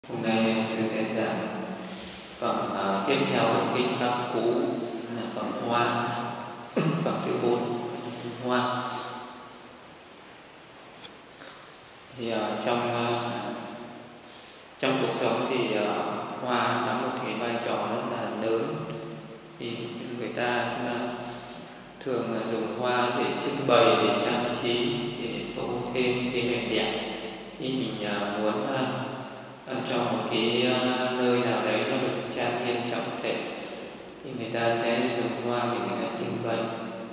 Hôm nay sư sẽ giảng phẩm tiếp theo của kinh Pháp Cú là phẩm Hoa, phẩm thứ 4, Hoa. Thì trong cuộc sống thì hoa đóng một cái vai trò rất là lớn. Thì người ta thường dùng hoa để trưng bày, để trang trí, để tô thêm cái vẻ đẹp. Khi mình muốn cho một cái nơi nào đấy nó được trang nghiêm trọng thể thì người ta sẽ dùng hoa để người ta trưng bày.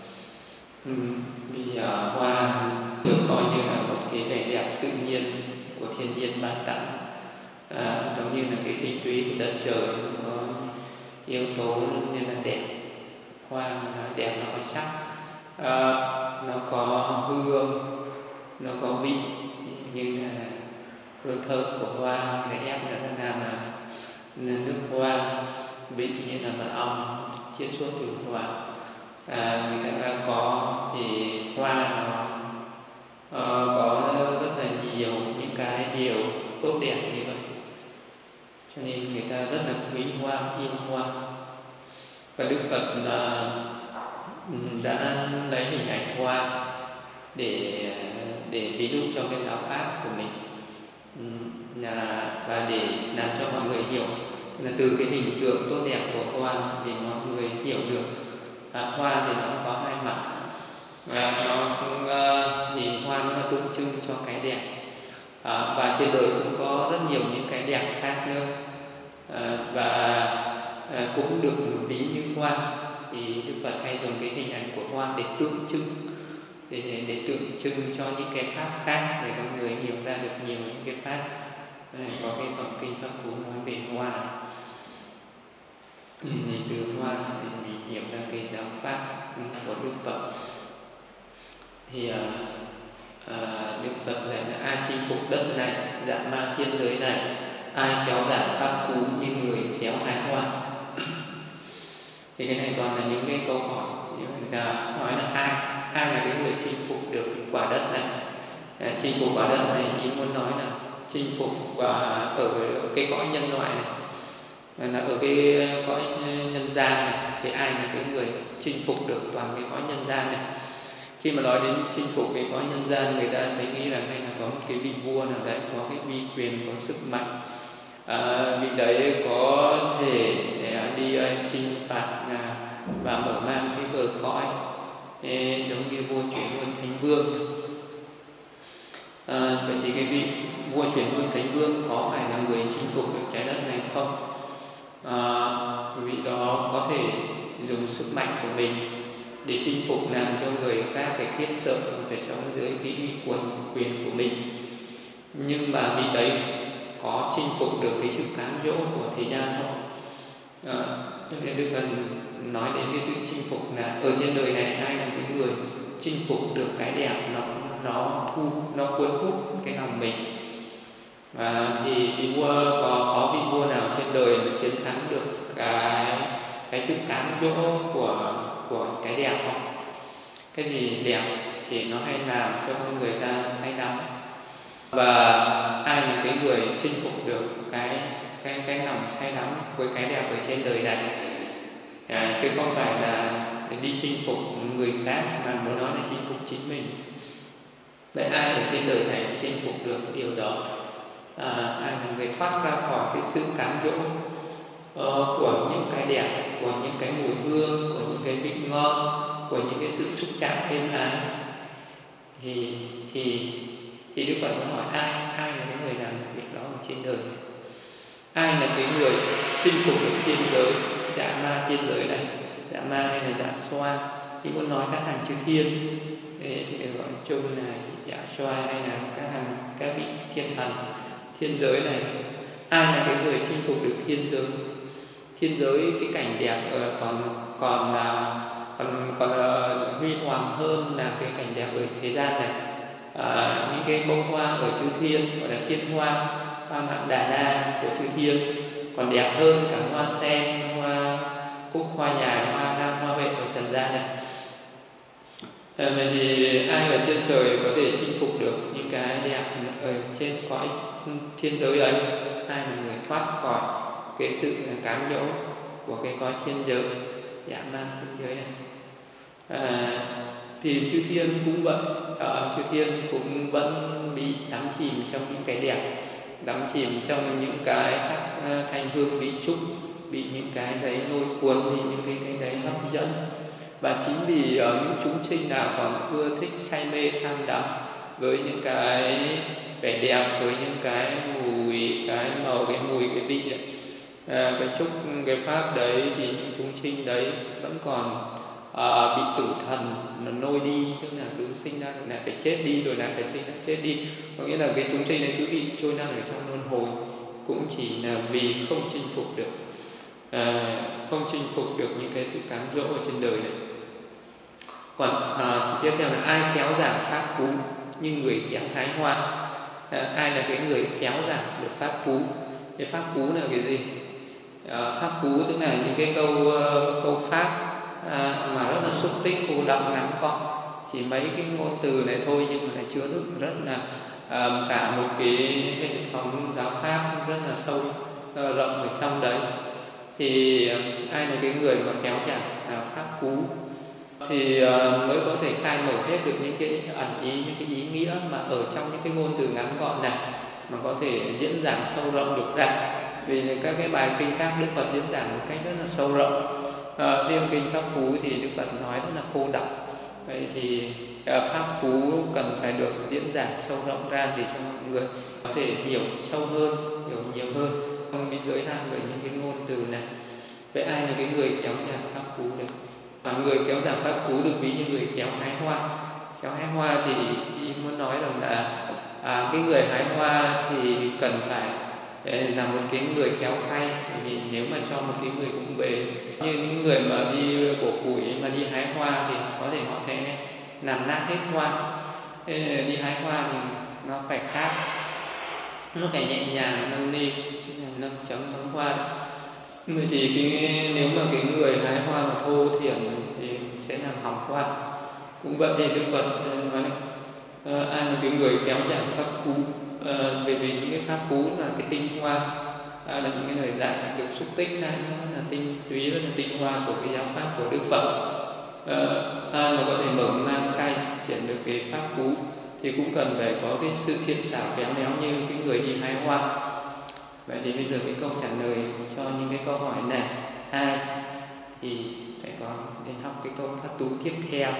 Vì hoa được coi như là một cái vẻ đẹp tự nhiên của thiên nhiên ban tặng, giống như là cái tinh túy của đất trời, có yếu tố như là đẹp. Hoa đẹp, nó có sắc, nó có hương, nó có vị, như là hương thơm của hoa để ép nó làm nước hoa, vị như là mật ong chiết xuất từ hoa. Người ta có thì hoa nó có rất là nhiều những cái điều tốt đẹp như vậy, cho nên người ta rất là quý hoa, yêu hoa. Và Đức Phật đã lấy hình ảnh hoa để ví dụ cho cái giáo pháp của mình, và để làm cho mọi người hiểu là từ cái hình tượng tốt đẹp của hoa thì mọi người hiểu được hoa thì nó có hai mặt, và thì hoa nó tượng trưng cho cái đẹp, và trên đời cũng có rất nhiều những cái đẹp khác nữa, và cũng được ví như hoa. Thì Đức Phật hay dùng cái hình ảnh của hoa để tượng trưng, để tượng trưng cho những cái pháp khác, để con người hiểu ra được nhiều những cái pháp. Có cái phẩm kinh Pháp Cú nói về hoa, thì từ hoa để mình hiểu ra cái giáo pháp của Đức Phật. Thì Đức Phật dạy là ai chinh phục đất này, dạ ma thiên giới này, ai khéo giảng Pháp Cú như người khéo hái hoa. Thì cái này toàn là những cái câu hỏi người ta nói là ai là cái người chinh phục được quả đất này. Chinh phục quả đất này ý muốn nói là chinh phục ở cái cõi nhân loại này, là ở cái cõi nhân gian này, thì ai là cái người chinh phục được toàn cái cõi nhân gian này. Khi mà nói đến chinh phục cái cõi nhân gian, người ta sẽ nghĩ là hay là có một cái vị vua nào đấy có cái uy quyền, có sức mạnh, vị đấy có thể đi chinh phạt và mở mang cái bờ cõi, giống như vua chuyển luân thánh vương. Vậy thì cái vị vua chuyển luân thánh vương có phải là người chinh phục được trái đất này không? Vị đó có thể dùng sức mạnh của mình để chinh phục, làm cho người khác phải khiếp sợ, phải sống dưới cái uy quyền của mình. Nhưng mà vị đấy có chinh phục được cái sự cám dỗ của thế gian không? Cho nên Đức Phật nói đến cái sự chinh phục là ở trên đời này ai là cái người chinh phục được cái đẹp, nó cuốn hút cái lòng mình. Thì vị vua có vị vua nào trên đời mà chiến thắng được cái sự cám dỗ của cái đẹp không? Cái gì đẹp thì nó hay làm cho con người ta say đắm. Và ai là cái người chinh phục được cái lòng say đắm với cái đẹp ở trên đời này, chứ không phải là để đi chinh phục người khác, mà muốn nói là chinh phục chính mình. Vậy ai ở trên đời này chinh phục được điều đó? Ai là người thoát ra khỏi cái sự cám dỗ của những cái đẹp, của những cái mùi hương, của những cái vị ngon, của những cái sự xúc chạm êm ái? Thì Đức Phật muốn hỏi ai là cái người làm việc đó ở trên đời này? Ai là cái người chinh phục được thiên giới, dạ ma thiên giới này? Dạ ma hay là dạ xoa? Thì muốn nói các hàng chư thiên thì được gọi chung là dạ xoa, hay là các vị thiên thần thiên giới này. Ai là cái người chinh phục được thiên giới? Thiên giới cái cảnh đẹp còn huy hoàng hơn là cái cảnh đẹp ở thế gian này. Những cái bông hoa ở chư thiên gọi là thiên hoa, hoa mạn đà na của chư thiên còn đẹp hơn cả hoa sen, hoa cúc, hoa nhài, hoa lam, hoa huệ ở trần gian này. Vậy thì ai ở trên trời có thể chinh phục được những cái đẹp ở trên cõi thiên giới ấy? Ai là người thoát khỏi cái sự cám dỗ của cái cõi thiên giới, dã man thiên giới này? Thì chư thiên cũng vậy, chư thiên cũng vẫn bị đắm chìm trong những cái đẹp, đắm chìm trong những cái sắc thanh hương vị xúc, bị những cái đấy lôi cuốn, bị những cái đấy hấp dẫn. Và chính vì những chúng sinh nào còn ưa thích say mê tham đắm với những cái vẻ đẹp, với những cái mùi, cái màu, cái mùi, cái vị đấy, cái xúc, cái pháp đấy, thì những chúng sinh đấy vẫn còn bị tử thần nó nôi đi, tức là cứ sinh ra rồi lại phải chết đi, rồi lại phải sinh ra chết đi. Có nghĩa là cái chúng sinh đấy cứ bị trôi nổi ở trong luân hồi, cũng chỉ là vì không chinh phục được, không chinh phục được những cái sự cám dỗ ở trên đời này. Còn tiếp theo là ai khéo giảng pháp cú như người khéo hái hoa. Ai là cái người khéo giảng được pháp cú? Cái pháp cú là cái gì? Pháp cú tức là những cái câu pháp mà rất là xúc tích, cô đọng, ngắn gọn, chỉ mấy cái ngôn từ này thôi, nhưng mà lại chứa đựng rất là cả một cái hệ thống giáo pháp rất là sâu rộng ở trong đấy. Thì ai là cái người mà khéo giảng pháp cú thì mới có thể khai mở hết được những cái ẩn ý, những cái ý nghĩa mà ở trong những cái ngôn từ ngắn gọn này, mà có thể diễn giảng sâu rộng được ra. Vì các cái bài kinh khác Đức Phật diễn giảng một cách rất là sâu rộng. Riêng kinh pháp cú thì Đức Phật nói rất là cô đọng. Vậy thì pháp cú cần phải được diễn giảng sâu rộng ra để cho mọi người có thể hiểu sâu hơn, hiểu nhiều hơn, không bị giới hạn bởi những cái ngôn từ này. Vậy ai là cái người khéo giảng pháp cú đấy? Người khéo giảng pháp cú được ví như người khéo hái hoa. Khéo hái hoa thì ý muốn nói rằng là cái người hái hoa thì cần phải là một cái người khéo tay. Bởi vì nếu mà cho một cái người cũng về như những người mà đi bổ củi mà đi hái hoa thì có thể họ sẽ làm nát hết hoa. Đi hái hoa thì nó phải khác, nó phải nhẹ nhàng, nâng niu, nâng chấm bấm hoa. Vậy thì nếu mà cái người hái hoa mà thô thiển thì sẽ làm hỏng hoa. Cũng vậy thì Đức Phật nói ai là cái người khéo giảng pháp cú, bởi vì những cái pháp cú là cái tinh hoa, là những cái lời dạy được xúc tích ra, nó là tinh túy, rất là tinh hoa của cái giáo pháp của Đức Phật. Ai mà có thể mở mang khai triển được cái pháp cú thì cũng cần phải có cái sự thiện xảo khéo léo như cái người đi hái hoa. Vậy thì bây giờ cái câu trả lời cho những cái câu hỏi này ai thì phải có đến học cái câu phát tú tiếp theo.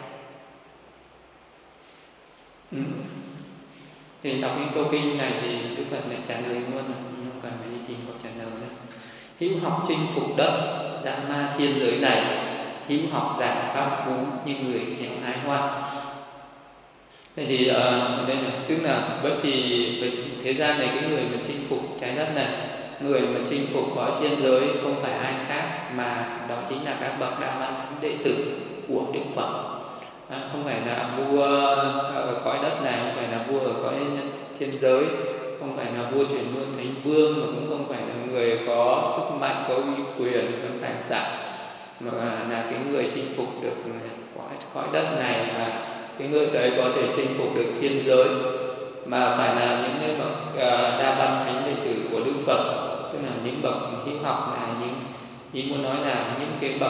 Thì đọc những câu kinh này thì Đức Phật lại trả lời luôn rồi, không cần phải đi tìm câu trả lời nữa. Hữu học chinh phục đất dã ma thiên giới này, hữu học giảng pháp cú như người khéo hái hoa. Vậy thì ở đây là tức là vậy thì thế gian này, cái người mà chinh phục trái đất này, người mà chinh phục cõi thiên giới không phải ai khác mà đó chính là các bậc đại văn thánh đệ tử của Đức Phật. Không phải là vua ở cõi đất này, không phải là vua ở cõi thiên giới, không phải là vua chuyển luân thánh vương, mà cũng không phải là người có sức mạnh, có uy quyền, có tài sản, mà là cái người chinh phục được cõi đất này, và cái người đấy có thể chinh phục được thiên giới, mà phải là những cái bậc đa văn thánh đệ tử của Đức Phật, tức là những bậc hữu học, là những ý muốn nói là những cái bậc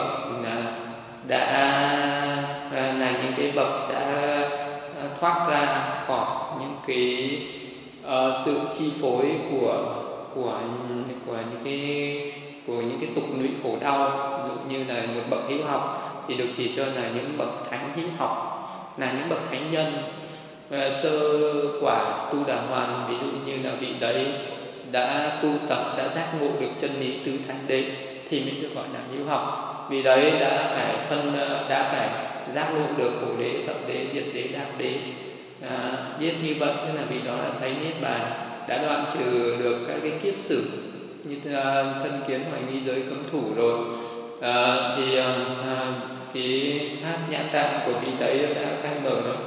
là những cái bậc đã thoát ra khỏi những cái sự chi phối của những cái tục lụy khổ đau. Ví dụ như là một bậc hữu học thì được chỉ cho là những bậc thánh hữu học, là những bậc thánh nhân sơ quả tu đà hoàn. Ví dụ như là vị đấy đã tu tập, đã giác ngộ được chân lý tứ thánh đế thì mới được gọi là hữu học. Vì đấy đã phải giác ngộ được khổ đế, tập đế, diệt đế, đạo đế. Biết như vậy tức là vì đó là thấy niết bàn, đã đoạn trừ được các cái kiết sử như thân kiến, hoài nghi, giới cấm thủ rồi. Thì cái pháp nhãn tạng của vị đấy đã khai mở rồi.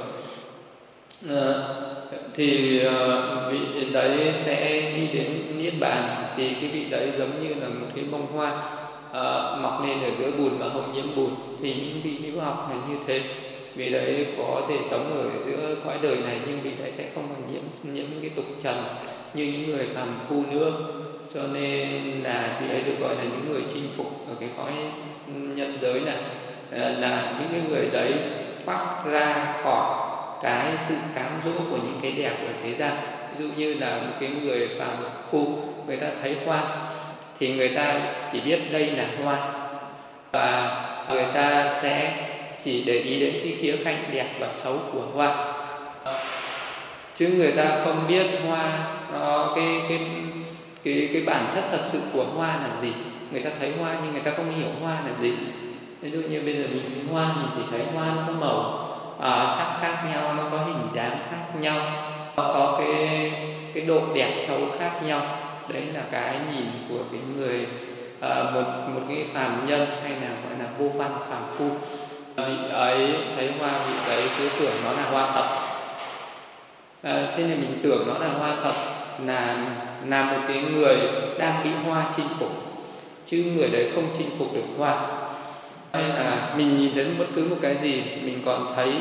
Thì vị đấy sẽ đi đến niết bàn. Thì cái vị đấy giống như là một cái bông hoa mọc lên ở giữa bùn và không nhiễm bùn. Thì những vị hữu học là như thế, vị đấy có thể sống ở giữa cõi đời này, nhưng vị đấy sẽ không còn nhiễm cái tục trần như những người phàm phu nữa. Cho nên là vị ấy được gọi là những người chinh phục ở cái cõi nhân giới này, là những cái người đấy thoát ra khỏi cái sự cám dỗ của những cái đẹp ở thế gian. Ví dụ như là một cái người phàm phu, người ta thấy hoa thì người ta chỉ biết đây là hoa, và người ta sẽ chỉ để ý đến cái khía cạnh đẹp và xấu của hoa, chứ người ta không biết hoa nó cái bản chất thật sự của hoa là gì. Người ta thấy hoa nhưng người ta không hiểu hoa là gì. Ví dụ như bây giờ mình thấy hoa, mình chỉ thấy hoa nó có màu sắc khác nhau, nó có hình dáng khác nhau, nó có cái độ đẹp xấu khác nhau. Đấy là cái nhìn của cái người một cái phàm nhân, hay là gọi là vô văn phàm phu. Vị ấy thấy hoa, vị ấy cứ tưởng nó là hoa thật. Thế nên mình tưởng nó là hoa thật là một cái người đang bị hoa chinh phục, chứ người đấy không chinh phục được hoa. Hay là mình nhìn thấy bất cứ một cái gì, mình còn thấy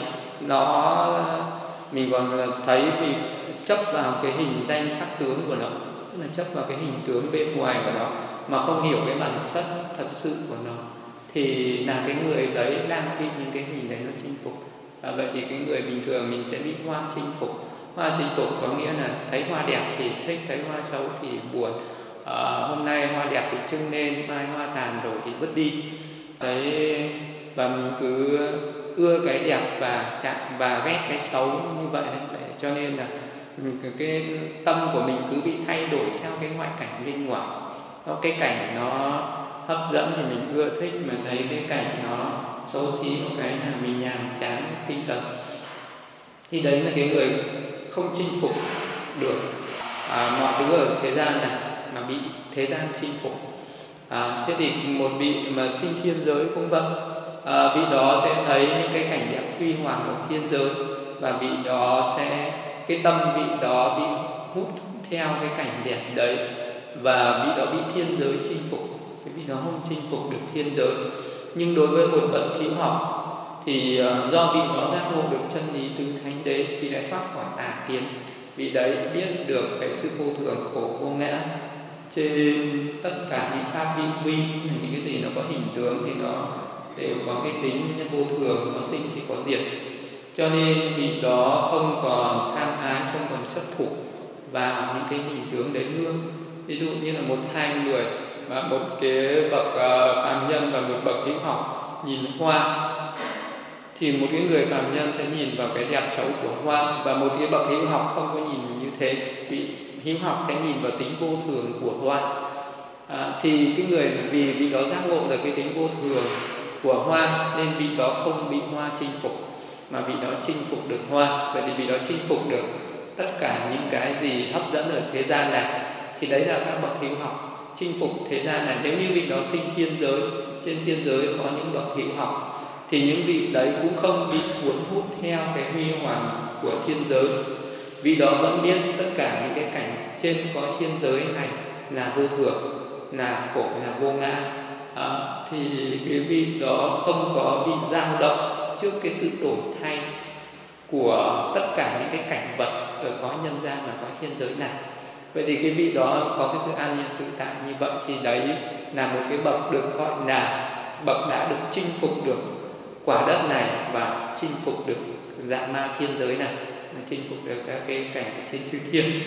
vì chấp vào cái hình danh sắc tướng của nó, tức là chấp vào cái hình tướng bên ngoài của nó, mà không hiểu cái bản chất thật sự của nó, thì là cái người đấy đang bị những cái hình đấy nó chinh phục. Vậy thì cái người bình thường mình sẽ bị hoa chinh phục. Hoa chinh phục có nghĩa là thấy hoa đẹp thì thích, thấy hoa xấu thì buồn. Hôm nay hoa đẹp thì trưng lên, mai hoa tàn rồi thì vứt đi. Đấy, và mình cứ ưa cái đẹp và ghét cái xấu như vậy đấy. Cho nên là cái tâm của mình cứ bị thay đổi theo cái ngoại cảnh bên ngoài. Cái cảnh nó hấp dẫn thì mình ưa thích, mà thấy cái cảnh nó xấu xí một cái là mình nhàm chán tinh tấn. Thì đấy là cái người không chinh phục được mọi thứ ở thế gian này, mà bị thế gian chinh phục. Thế thì một vị mà sinh thiên giới cũng vậy, vị đó sẽ thấy những cái cảnh đẹp huy hoàng ở thiên giới, và vị đó sẽ, cái tâm vị đó bị hút theo cái cảnh đẹp đấy, và vị đó bị thiên giới chinh phục. Cái vị đó không chinh phục được thiên giới. Nhưng đối với một bậc hữu học thì do vị đó giác ngộ được chân lý tứ thánh đế, vị đã thoát khỏi tà kiến, vị đấy biết được cái sự vô thường khổ vô ngã trên tất cả những pháp hữu vi, những cái gì nó có hình tướng thì nó đều có cái tính vô thường, có sinh thì có diệt. Cho nên vị đó không còn tham ái, không còn chấp thủ vào những cái hình tướng đấy nữa. Ví dụ như là một hai người, và một cái bậc phàm nhân và một bậc hữu học nhìn hoa, thì một cái người phàm nhân sẽ nhìn vào cái đẹp xấu của hoa, và một cái bậc hữu học không có nhìn như thế. Vị hữu học sẽ nhìn vào tính vô thường của hoa. Thì cái người vì vị đó giác ngộ được cái tính vô thường của hoa, nên vị đó không bị hoa chinh phục, mà vị đó chinh phục được hoa. Vậy thì vị đó chinh phục được tất cả những cái gì hấp dẫn ở thế gian này. Thì đấy là các bậc hữu học chinh phục thế gian này. Nếu như vị đó sinh thiên giới, trên thiên giới có những bậc hữu học, thì những vị đấy cũng không bị cuốn hút theo cái huy hoàng của thiên giới. Vị đó vẫn biết tất cả những cái cảnh trên cõi thiên giới này là vô thường, là khổ, là vô ngã. Thì cái vị đó không có bị dao động trước cái sự đổi thay của tất cả những cái cảnh vật ở cõi nhân gian và cõi thiên giới này. Vậy thì cái vị đó có cái sự an nhiên tự tại như vậy, thì đấy là một cái bậc được gọi là bậc đã được chinh phục được quả đất này, và chinh phục được dạ ma thiên giới này, chinh phục được các cái cảnh trên chư thiên.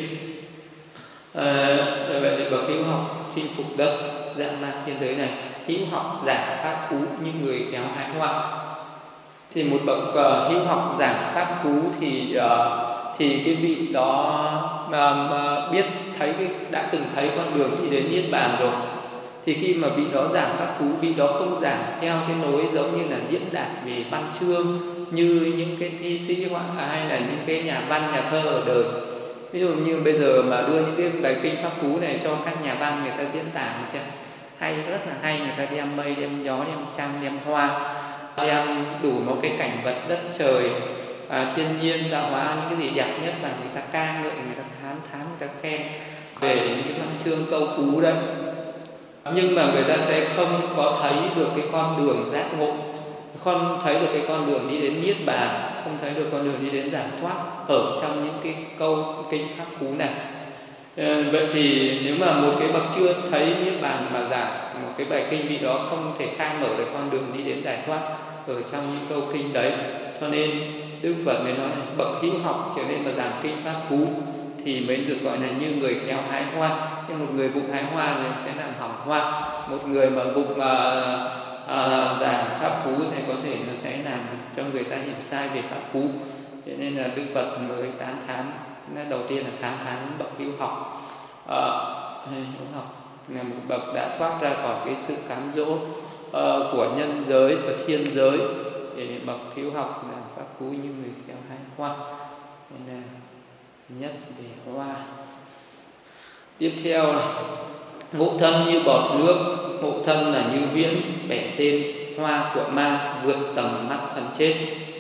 Vậy thì bậc hữu học chinh phục đất dạ ma thiên giới này, hữu học giảng pháp cú như người khéo hái hoa. Thì một bậc hữu học giảng pháp cú thì cái vị đó mà biết thấy đã từng thấy con đường đi đến niết bàn rồi, thì khi mà vị đó giảng pháp cú, vị đó không giảng theo cái lối giống như là diễn đạt về văn chương như những cái thi sĩ hay là những cái nhà văn nhà thơ ở đời. Ví dụ như bây giờ mà đưa những cái bài kinh pháp cú này cho các nhà văn người ta diễn tả xem hay, rất là hay. Người ta đem mây, đem gió, đem trăng, đem hoa, đem đủ một cái cảnh vật đất trời, thiên nhiên tạo hóa, những cái gì đẹp nhất là người ta ca ngợi, người ta thán, người ta khen về những cái văn chương câu cú đấy. Nhưng mà người ta sẽ không có thấy được cái con đường giác ngộ, không thấy được cái con đường đi đến niết bàn, không thấy được con đường đi đến giải thoát ở trong những cái câu kinh pháp cú này. Vậy thì nếu mà một cái bậc chưa thấy niết bàn mà giảng một cái bài kinh, vị đó không thể khai mở được con đường đi đến giải thoát ở trong những câu kinh đấy. Cho nên Đức Phật mới nói là bậc hữu học trở nên mà giảng kinh pháp cú thì mới được gọi là như người khéo hái hoa. Nhưng một người vụng hái hoa thì sẽ làm hỏng hoa. Một người mà vụng giảng pháp cú thì có thể nó sẽ làm cho người ta hiểu sai về pháp cú. Cho nên là Đức Phật mới tán thán, đầu tiên là tán thán bậc hữu học. Hữu học là một bậc đã thoát ra khỏi cái sự cám dỗ của nhân giới và thiên giới, để bậc hữu học là pháp cú như người khéo hái hoa. Nên là nhất về hoa. Tiếp theo này, ngộ thân như bọt nước, ngộ thân là như viễn, bẻ tên hoa của ma, vượt tầm mắt thần chết.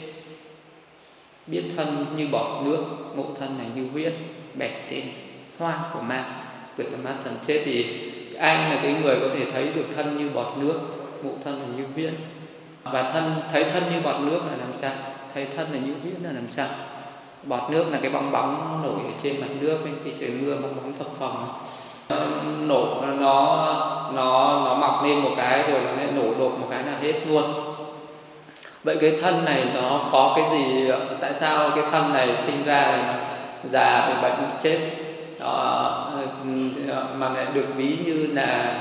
Biết thân như bọt nước, ngộ thân là như viễn, bẻ tên hoa của ma, vượt tầm mắt thần chết. Thì anh là cái người có thể thấy được thân như bọt nước, ngộ thân là như viễn. Và thấy thân như bọt nước là làm sao? Thấy thân là như viễn là làm sao? Bọt nước là cái bong bóng nổi ở trên mặt nước ấy, khi trời mưa bong bóng phập phồng nổ, nó mọc lên một cái rồi nó lại nổ đột một cái là hết luôn. Vậy cái thân này nó có cái gì? Tại sao cái thân này sinh ra là già bị bệnh chết mà lại được ví như là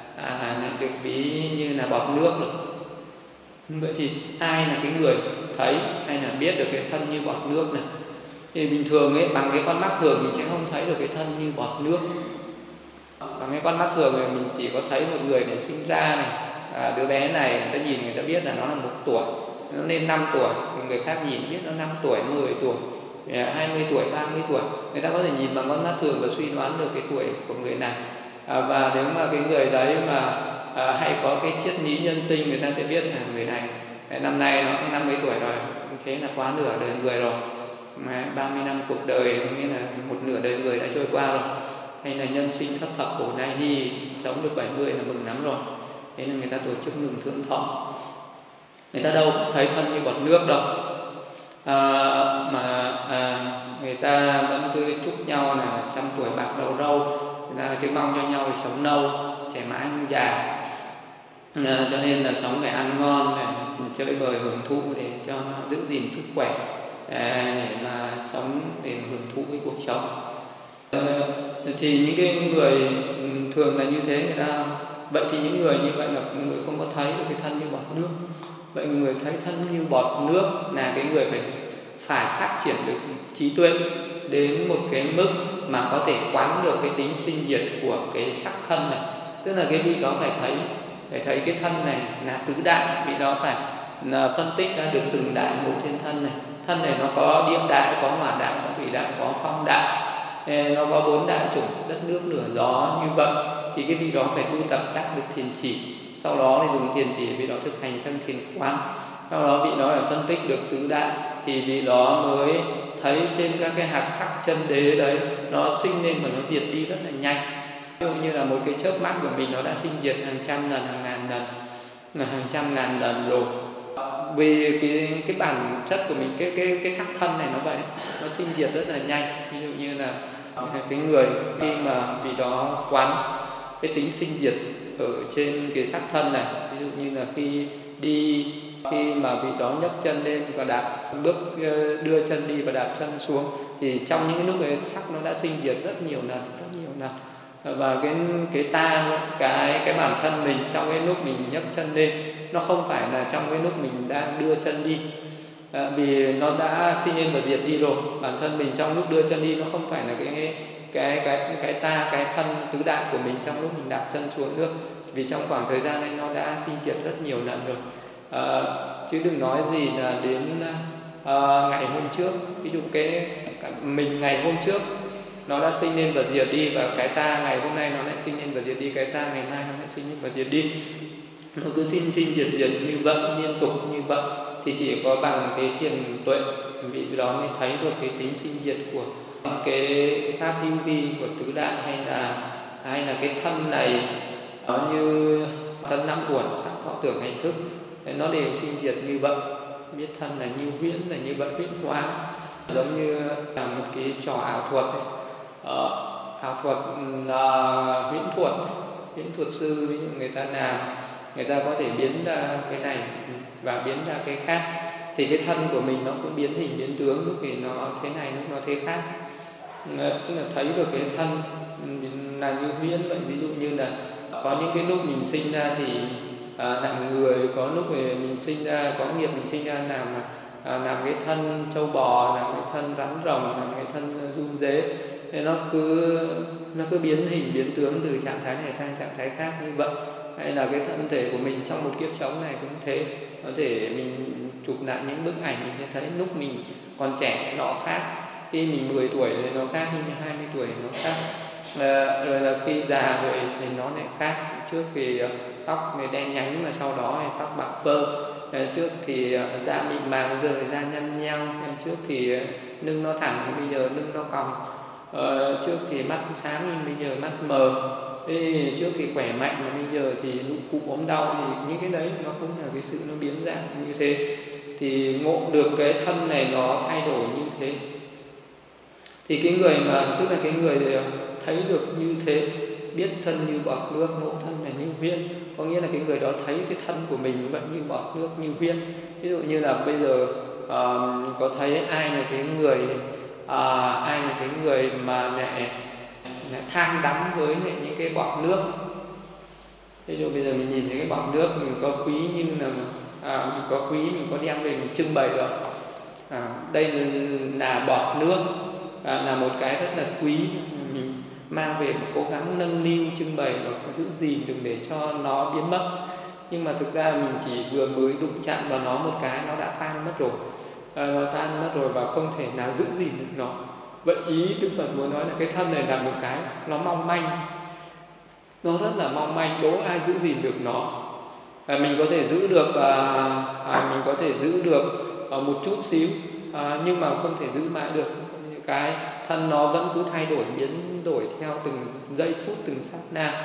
bọt nước rồi? Vậy thì ai là cái người thấy hay là biết được cái thân như bọt nước này? Thì bình thường ấy, bằng cái con mắt thường mình sẽ không thấy được cái thân như bọt nước. Bằng cái con mắt thường thì mình chỉ có thấy một người này sinh ra này, đứa bé này người ta nhìn người ta biết là nó là 1 tuổi, nó lên 5 tuổi, người khác nhìn biết nó 5 tuổi, 10 tuổi, 20 tuổi, 30 tuổi. Người ta có thể nhìn bằng con mắt thường và suy đoán được cái tuổi của người này. Và nếu mà cái người đấy mà hay có cái triết lý nhân sinh, người ta sẽ biết là người này năm nay nó 50 tuổi rồi, thế là quá nửa đời người rồi, mà 30 năm cuộc đời nghĩa là một nửa đời người đã trôi qua rồi. Hay là nhân sinh thất thập cổ lai hy, sống được 70 là mừng lắm rồi. Thế nên người ta tổ chức mừng thượng thọ. Người ta đâu thấy thân như bọt nước đâu, người ta vẫn cứ chúc nhau là trăm tuổi bạc đầu râu, người ta cứ mong cho nhau để sống lâu, trẻ mãi không già. Cho nên là sống phải ăn ngon, phải chơi bời hưởng thụ để cho giữ gìn sức khỏe, để mà sống, để hưởng thụ cái cuộc sống. Thì những cái người thường là như thế người ta. Vậy thì những người như vậy là người không có thấy được cái thân như bọt nước. Vậy người thấy thân như bọt nước là cái người phải phát triển được trí tuệ đến một cái mức mà có thể quán được cái tính sinh diệt của cái sắc thân này. Tức là cái vị đó phải thấy cái thân này là tứ đại, vị đó phải phân tích ra được từng đại một trên thân này. Thân này nó có địa đại, có hỏa đại, có thủy đại, có phong đại, nó có 4 đại chủng đất nước lửa gió như vậy. Thì cái vị đó phải tu tập đắc được thiền chỉ, sau đó thì dùng thiền chỉ vị đó thực hành trong thiền quán, sau đó vị đó phải phân tích được tứ đại, thì vị đó mới thấy trên các cái hạt sắc chân đế đấy nó sinh lên và nó diệt đi rất là nhanh. Ví dụ như là một cái chớp mắt của mình nó đã sinh diệt hàng trăm lần, hàng ngàn lần, hàng trăm ngàn lần rồi. Vì cái bản chất của mình, cái sắc thân này nó vậy, nó sinh diệt rất là nhanh. Ví dụ như là cái người khi mà vị đó quán cái tính sinh diệt ở trên cái sắc thân này, ví dụ như là khi mà vị đó nhấc chân lên và đạp bước, đưa chân đi và đạp chân xuống, thì trong những cái lúc ấy sắc nó đã sinh diệt rất nhiều lần. Và cái bản thân mình trong cái lúc mình nhấc chân lên, nó không phải là trong cái lúc mình đang đưa chân đi, vì nó đã sinh lên và diệt đi rồi. Bản thân mình trong lúc đưa chân đi nó không phải là cái thân tứ đại của mình trong lúc mình đạp chân xuống nước, vì trong khoảng thời gian này nó đã sinh diệt rất nhiều lần rồi. Chứ đừng nói gì là đến ngày hôm trước. Ví dụ mình ngày hôm trước nó đã sinh lên và diệt đi, và cái ta ngày hôm nay nó lại sinh lên và diệt đi, cái ta ngày mai nó lại sinh lên và diệt đi. Nó cứ sinh diệt như vậy, liên tục như vậy. Thì chỉ có bằng cái thiền tuệ vị đó mới thấy được cái tính sinh diệt của cái pháp hữu vi của tứ đại, hay là cái thân này nó như thân 5 uẩn, sắc thọ tưởng hành thức, nó đều sinh diệt như vậy. Biết thân là như huyễn, là như vậy, huyễn hóa, giống như là một cái trò ảo thuật ấy. Ảo thuật là huyễn thuật sư, ví dụ người ta làm, người ta có thể biến ra cái này và biến ra cái khác, thì cái thân của mình nó cũng biến hình biến tướng, lúc thì nó thế này, lúc nó thế khác. Tức là thấy được cái thân là như huyễn vậy. Ví dụ như là có những cái lúc mình sinh ra thì làm người, có lúc thì mình sinh ra, có nghiệp mình sinh ra làm cái thân trâu bò, làm cái thân rắn rồng, làm cái thân run dế, thì nó cứ biến hình biến tướng từ trạng thái này sang trạng thái khác như vậy. Hay là cái thân thể của mình trong một kiếp sống này cũng thế, có thể mình chụp lại những bức ảnh, mình sẽ thấy lúc mình còn trẻ nó khác, khi mình 10 tuổi thì nó khác, khi mình 20 tuổi nó khác, rồi là khi già rồi thì nó lại khác. Trước thì tóc người đen nhánh, mà sau đó thì tóc bạc phơ. Trước thì da mịn màng, giờ da nhăn nheo. Trước thì lưng nó thẳng, bây giờ lưng nó cong. Trước thì mắt sáng, nhưng bây giờ mắt mờ. Thế trước thì khỏe mạnh, mà bây giờ thì lúc cụ ốm đau, thì những cái đấy nó cũng là cái sự nó biến dạng như thế. Thì ngộ được cái thân này nó thay đổi như thế, thì cái người mà, tức là cái người thấy được như thế, biết thân như bọt nước, ngộ thân là như huyễn, có nghĩa là cái người đó thấy cái thân của mình vậy, như bọt nước, như huyễn. Ví dụ như là bây giờ có thấy ai là cái người mà lại tham đắm với lại những cái bọt nước. Ví dụ bây giờ mình nhìn thấy cái bọt nước, mình có quý, nhưng là mình có quý, mình có đem về mình trưng bày rồi. Đây là bọt nước, là một cái rất là quý, mình mang về một cố gắng nâng niu, trưng bày và giữ gìn, đừng để cho nó biến mất. Nhưng mà thực ra mình chỉ vừa mới đụng chạm vào nó một cái, nó đã tan mất rồi. Nó tan mất rồi và không thể nào giữ gìn được nó. Vậy ý Đức Phật muốn nói là cái thân này là một cái nó mong manh, nó rất là mong manh, đố ai giữ gìn được nó. Mình có thể giữ được một chút xíu, nhưng mà không thể giữ mãi được. Cái thân nó vẫn cứ thay đổi, biến đổi theo từng giây phút, từng sát na.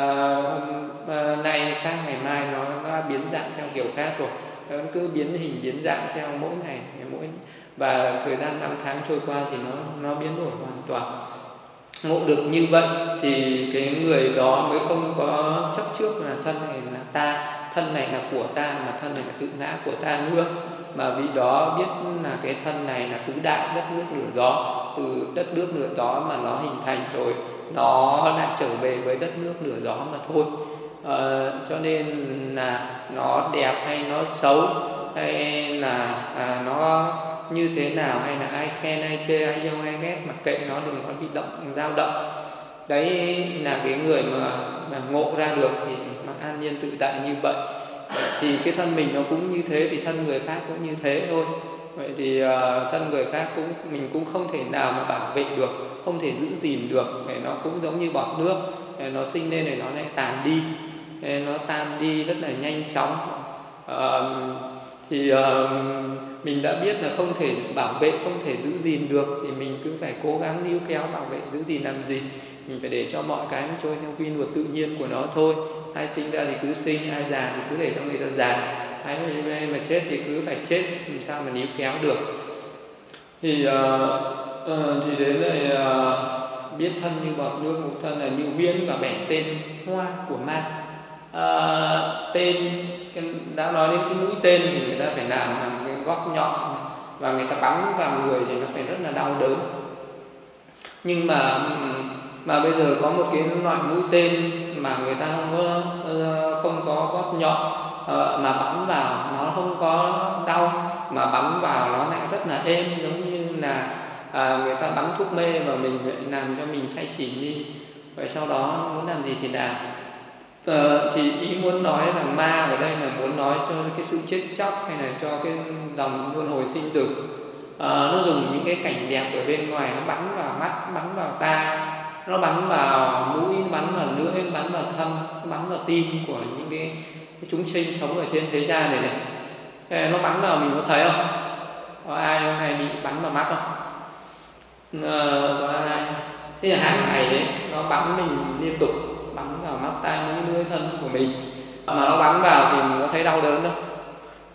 Nay khác, ngày mai nó đã biến dạng theo kiểu khác rồi. Nó cứ biến hình biến dạng theo mỗi ngày, và thời gian năm tháng trôi qua thì nó biến đổi hoàn toàn. Ngộ được như vậy thì cái người đó mới không có chấp trước là thân này là ta, thân này là của ta, mà thân này là tự ngã của ta nữa. Mà vị đó biết là cái thân này là tứ đại đất nước lửa gió, từ đất nước lửa gió mà nó hình thành rồi, nó lại trở về với đất nước lửa gió mà thôi. Cho nên là nó đẹp hay nó xấu, hay là nó như thế nào, hay là ai khen ai chê, ai yêu ai ghét, mặc kệ nó, đừng có bị dao động. Đấy là cái người mà ngộ ra được thì mà an nhiên tự tại như vậy. Thì cái thân mình nó cũng như thế, thì thân người khác cũng như thế thôi. Vậy thì thân người khác mình cũng không thể nào mà bảo vệ được, không thể giữ gìn được. Nó cũng giống như bọt nước, nó sinh lên rồi nó lại tàn đi, nó tan đi rất là nhanh chóng. Thì mình đã biết là không thể bảo vệ, không thể giữ gìn được, thì mình cứ phải cố gắng níu kéo bảo vệ giữ gìn làm gì. Mình phải để cho mọi cái nó trôi theo quy luật tự nhiên của nó thôi. Ai sinh ra thì cứ sinh, ai già thì cứ để cho người ta già, ai mà chết thì cứ phải chết, làm sao mà níu kéo được. Thì đến đây biết thân như bọt nước, một thân là như huyễn, và bẻ tên hoa của ma. Tên đã nói đến cái mũi tên thì người ta phải làm cái góc nhọn, và người ta bắn vào người thì nó phải rất là đau đớn. Nhưng mà bây giờ có một cái loại mũi tên mà người ta không có góc nhọn, mà bắn vào nó không có đau, mà bắn vào nó lại rất là êm, giống như là người ta bắn thuốc mê mà mình làm cho mình say xỉn đi. Vậy sau đó muốn làm gì thì làm. Thì ý muốn nói là ma ở đây là muốn nói cho cái sự chết chóc, hay là cho cái dòng luân hồi sinh tử. Nó dùng những cái cảnh đẹp ở bên ngoài, nó bắn vào mắt, bắn vào tai, nó bắn vào mũi, bắn vào lưỡi, bắn vào thân, nó bắn vào tim của những cái chúng sinh sống ở trên thế gian này này. Nó bắn vào mình có thấy không? Có ai hôm nay bị bắn vào mắt không? Có ai? Thế là hàng ngày ấy, nó bắn mình liên tục, bắn vào mắt, tai, mũi, lưỡi, thân của mình. Mà nó bắn vào thì mình có thấy đau đớn đâu.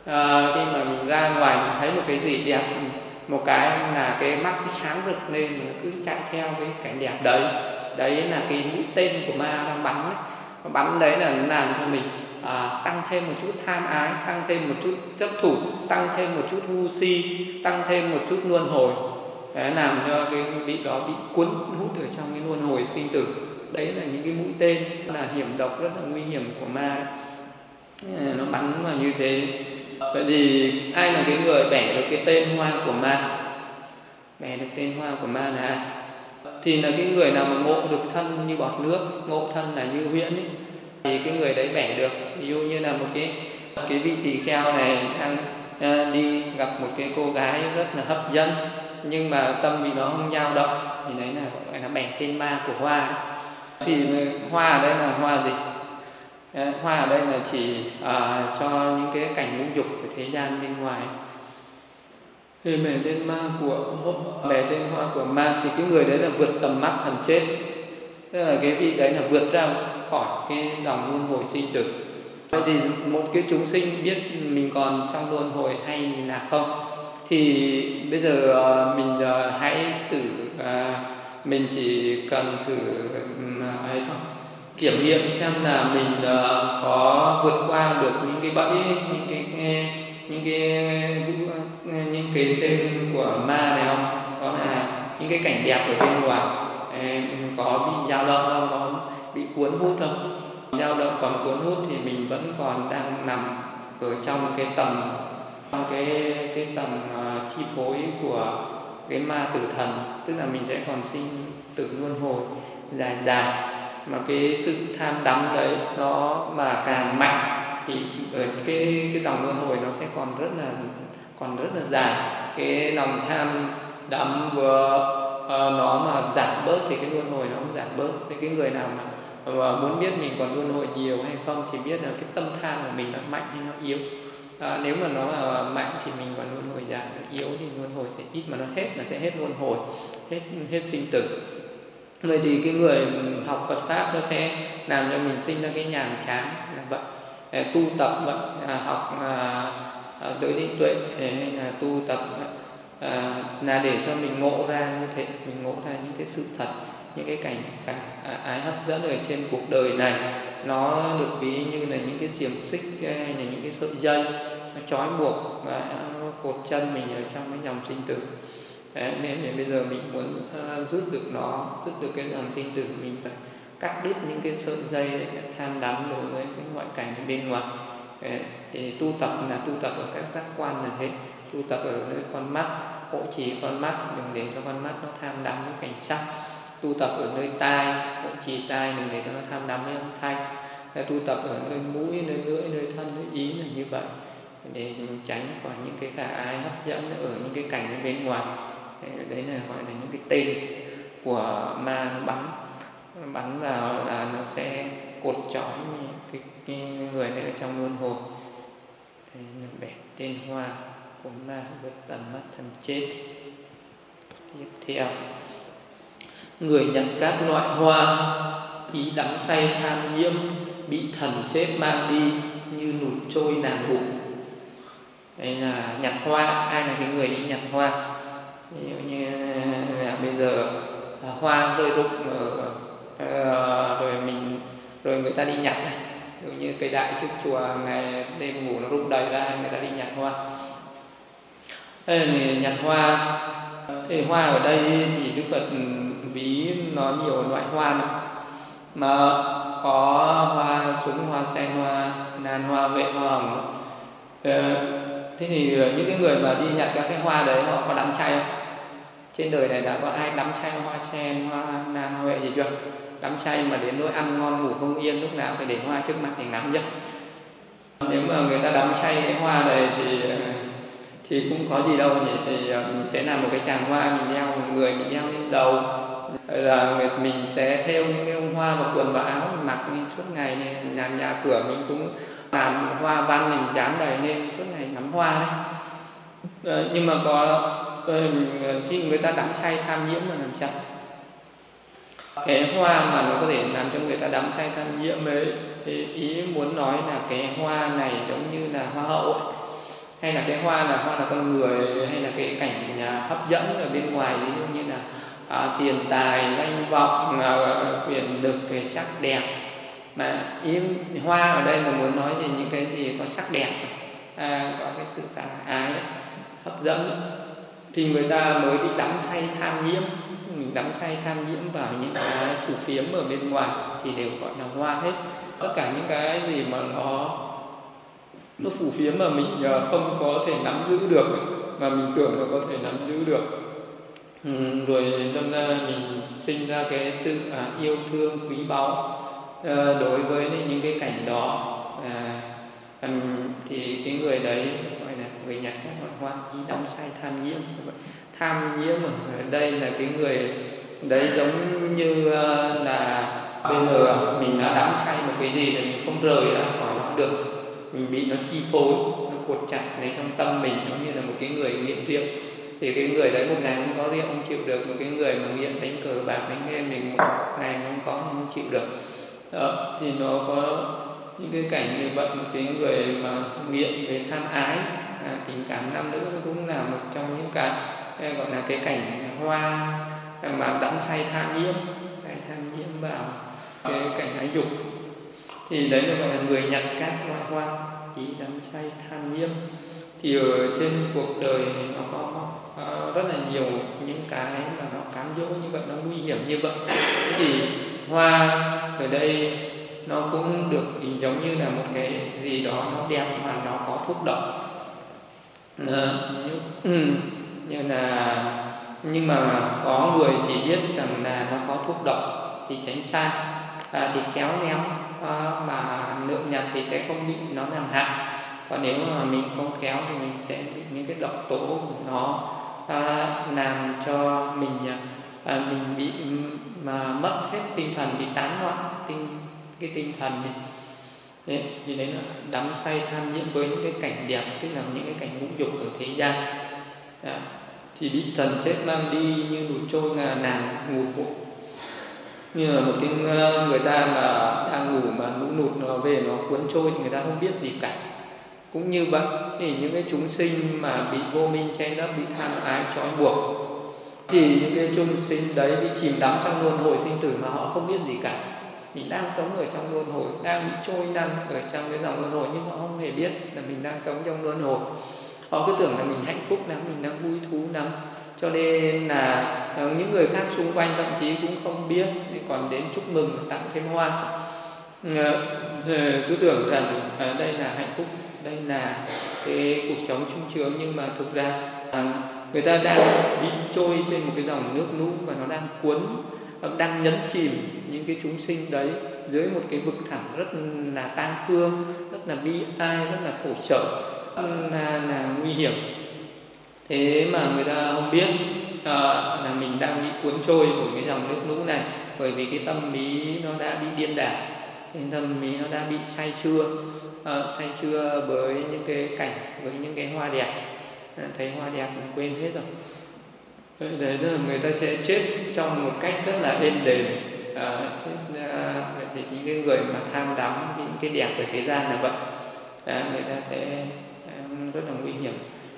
Khi mà mình ra ngoài mình thấy một cái gì đẹp, một cái là cái mắt nó sáng rực lên, mình cứ chạy theo cái cảnh đẹp đấy. Đấy là cái mũi tên của ma đang bắn đấy. Bắn đấy là nó làm cho mình tăng thêm một chút tham ái, tăng thêm một chút chấp thủ, tăng thêm một chút ngu si, tăng thêm một chút luân hồi. Đấy, làm cho cái vị đó bị cuốn hút ở trong cái luân hồi sinh tử. Đấy là những cái mũi tên là hiểm độc, rất là nguy hiểm của ma. Nó bắn mà như thế. Vậy thì ai là cái người bẻ được cái tên hoa của ma? Bẻ được tên hoa của ma là ai? Thì là cái người nào mà ngộ được thân như bọt nước, ngộ thân là như huyễn ấy, thì cái người đấy bẻ được. Ví dụ như là một cái vị tỳ kheo này đang đi gặp một cái cô gái rất là hấp dẫn, nhưng mà tâm vị đó không dao động, thì đấy là gọi là bẻ tên ma của hoa đấy. Thì hoa ở đây là hoa gì? Hoa ở đây là chỉ cho những cái cảnh ngũ dục của thế gian bên ngoài. Thì bẻ tên hoa của ma thì cái người đấy là vượt tầm mắt thần chết, tức là cái vị đấy là vượt ra khỏi cái dòng luân hồi sinh tử. Vậy thì một cái chúng sinh biết mình còn trong luân hồi hay là không, thì bây giờ mình hãy mình chỉ cần thử ấy thôi, kiểm nghiệm xem là mình có vượt qua được những cái bẫy, những cái tên của ma này không, có là những cái cảnh đẹp ở bên ngoài có bị dao động không, có bị cuốn hút không. Dao động còn cuốn hút thì mình vẫn còn đang nằm ở trong cái tầm chi phối của cái ma tử thần, tức là mình sẽ còn sinh tử luân hồi dài. Mà cái sự tham đắm đấy nó mà càng mạnh thì ở cái dòng luân hồi nó sẽ còn rất là dài. Cái lòng tham đắm vừa nó mà giảm bớt thì cái luân hồi nó cũng giảm bớt. Thì cái người nào mà muốn biết mình còn luân hồi nhiều hay không thì biết là cái tâm tham của mình nó mạnh hay nó yếu. Nếu mà nó là mạnh thì mình còn luân hồi dài, yếu thì luân hồi sẽ ít, mà nó hết là sẽ hết luân hồi, hết sinh tử. Vậy thì cái người học Phật Pháp nó sẽ làm cho mình sinh ra cái nhàm chán là vậy. Tu tập vậy, học giới định tuệ hay là tu tập là để cho mình ngộ ra như thế, mình ngộ ra những cái sự thật, những cái cảnh ái hấp dẫn ở trên cuộc đời này. Nó được ví như là những cái xiềng xích hay là những cái sợi dây nó trói buộc cột chân mình ở trong cái dòng sinh tử. Nên bây giờ mình muốn rút được cái dòng sinh tử, mình phải cắt đứt những cái sợi dây tham đắm đối với cái ngoại cảnh bên ngoài. Thì tu tập là tu tập ở các giác quan là thế, tu tập ở nơi con mắt, hộ trì con mắt, đừng để cho con mắt nó tham đắm với cảnh sắc. Tu tập ở nơi tai, hộ trì tai, đừng để cho nó tham đắm với âm thanh. Tu tập ở nơi mũi, nơi lưỡi, nơi thân, nơi ý là như vậy, để tránh khỏi những cái khả ái hấp dẫn ở những cái cảnh bên ngoài. Đấy là gọi là những cái tên của ma. Nó bắn vào là nó sẽ cột trói cái người này ở trong luân hồi. Bẻ tên hoa của ma với tầm mắt thần chết. Tiếp theo, người nhận các loại hoa, ý đắm say tham nhiễm, bị thần chết mang đi như nụt trôi nàng bụng. Đây là nhặt hoa. Ai là cái người đi nhặt hoa? Ví dụ như là bây giờ hoa rơi rụng rồi người ta đi nhặt này. Ví dụ như cây đại trước chùa ngày đêm ngủ nó rụng đầy ra, người ta đi nhặt hoa. Đây là nhặt hoa. Thì hoa ở đây thì Đức Phật ví nó nhiều loại hoa lắm. Mà có hoa súng, hoa sen, hoa nan, hoa vệ, hoa hồng. Thế thì những cái người mà đi nhặt các cái hoa đấy họ có đắm say không? Trên đời này đã có ai đắm say hoa sen, hoa nan, hoa vệ gì chưa? Đắm say mà đến nỗi ăn ngon ngủ không yên, lúc nào phải để hoa trước mặt để ngắm chưa? Nếu mà người ta đắm say cái hoa này thì cũng có gì đâu nhỉ? Thì mình sẽ làm một cái tràng hoa, mình đeo một người, mình đeo lên đầu, là mình sẽ thêu những cái bông hoa vào quần vào áo, mình mặc suốt ngày này, làm nhà cửa mình cũng làm hoa văn, mình dán đầy lên suốt ngày ngắm hoa đấy. Nhưng mà khi người ta đắm say tham nhiễm là làm sao? Cái hoa mà nó có thể làm cho người ta đắm say tham nhiễm ấy, thì ý muốn nói là cái hoa này giống như là hoa hậu ấy. hay là cái hoa là con người, hay là cái cảnh hấp dẫn ở bên ngoài, ví dụ như là tiền tài, danh vọng, quyền lực, cái sắc đẹp. Mà ý hoa ở đây là muốn nói về những cái gì có sắc đẹp, có cái sự khả ái, hấp dẫn, thì người ta mới bị đắm say tham nhiễm. Mình đắm say tham nhiễm vào những cái phù phiếm ở bên ngoài thì đều gọi là hoa hết. Tất cả những cái gì mà nó phù phiếm mà mình không có thể nắm giữ được, mà mình tưởng là có thể nắm giữ được, rồi đâm ra mình sinh ra cái sự yêu thương quý báu đối với những cái cảnh đó. Thì cái người đấy gọi là người nhặt các loại hoa, ý đắm say tham nhiễm. Tham nhiễm ở đây là cái người đấy giống như là bây giờ mình đã đắm say một cái gì thì mình không rời ra khỏi nó được, mình bị nó chi phối, nó cột chặt lấy trong tâm mình, giống như là một cái người nghiện rượu. Thì cái người đấy một ngày không có rượu không chịu được, một cái người mà nghiện đánh cờ bạc đánh game mình một ngày không có không chịu được. Đó, thì nó có những cái cảnh như vậy. Một cái người mà nghiện về tham ái, tình cảm nam nữ cũng là một trong những cái gọi là cái cảnh hoa mà đắm say tham nhiễm vào cái cảnh ái dục. Thì đấy là gọi là người nhặt các loại hoa, ý đắm say tham nhiễm. Thì ở trên cuộc đời nó có rất là nhiều những cái mà nó cám dỗ như vậy, nó nguy hiểm như vậy. Thế thì hoa ở đây nó cũng được giống như là một cái gì đó nó đẹp mà nó có thuốc độc, như là, nhưng mà có người thì biết rằng là nó có thuốc độc thì tránh xa, thì khéo léo mà lượm nhặt thì sẽ không bị nó làm hại. Còn nếu mà mình không khéo thì mình sẽ bị những cái độc tố của nó làm cho mình bị mà mất hết tinh thần, bị tán loạn cái tinh thần này. Đấy, thì đấy là đắm say tham nhiễm với những cái cảnh đẹp, tức là những cái cảnh ngũ dục ở thế gian. Thì bị thần chết mang đi như nụt trôi nàng ngủ vội. Như là một cái người ta mà đang ngủ mà lũ nụt nó về nó cuốn trôi thì người ta không biết gì cả. Cũng như vậy, thì những cái chúng sinh mà bị vô minh che lấp, bị tham ái trói buộc, thì những cái chúng sinh đấy bị chìm đắm trong luân hồi sinh tử mà họ không biết gì cả. Mình đang sống ở trong luân hồi, đang bị trôi năn ở trong cái dòng luân hồi, nhưng họ không hề biết là mình đang sống trong luân hồi. Họ cứ tưởng là mình hạnh phúc lắm, mình đang vui thú lắm, cho nên là những người khác xung quanh thậm chí cũng không biết, còn đến chúc mừng tặng thêm hoa, cứ tưởng rằng đây là hạnh phúc, đây là cái cuộc sống chung trường. Nhưng mà thực ra người ta đang bị trôi trên một cái dòng nước lũ và nó đang cuốn, đang nhấn chìm những cái chúng sinh đấy dưới một cái vực thẳm rất là tang thương, rất là bi ai, rất là khổ sở, là nguy hiểm. Thế mà người ta không biết là mình đang bị cuốn trôi bởi cái dòng nước lũ này, bởi vì cái tâm lý nó đã bị điên đảo, cái tâm lý nó đã bị say sưa với những cái cảnh, với những cái hoa đẹp. Thấy hoa đẹp mình quên hết rồi. Đấy là người ta sẽ chết trong một cách rất là êm đềm. Thì những cái người mà tham đắm những cái đẹp ở thế gian là vậy, người ta sẽ rất là nguy hiểm.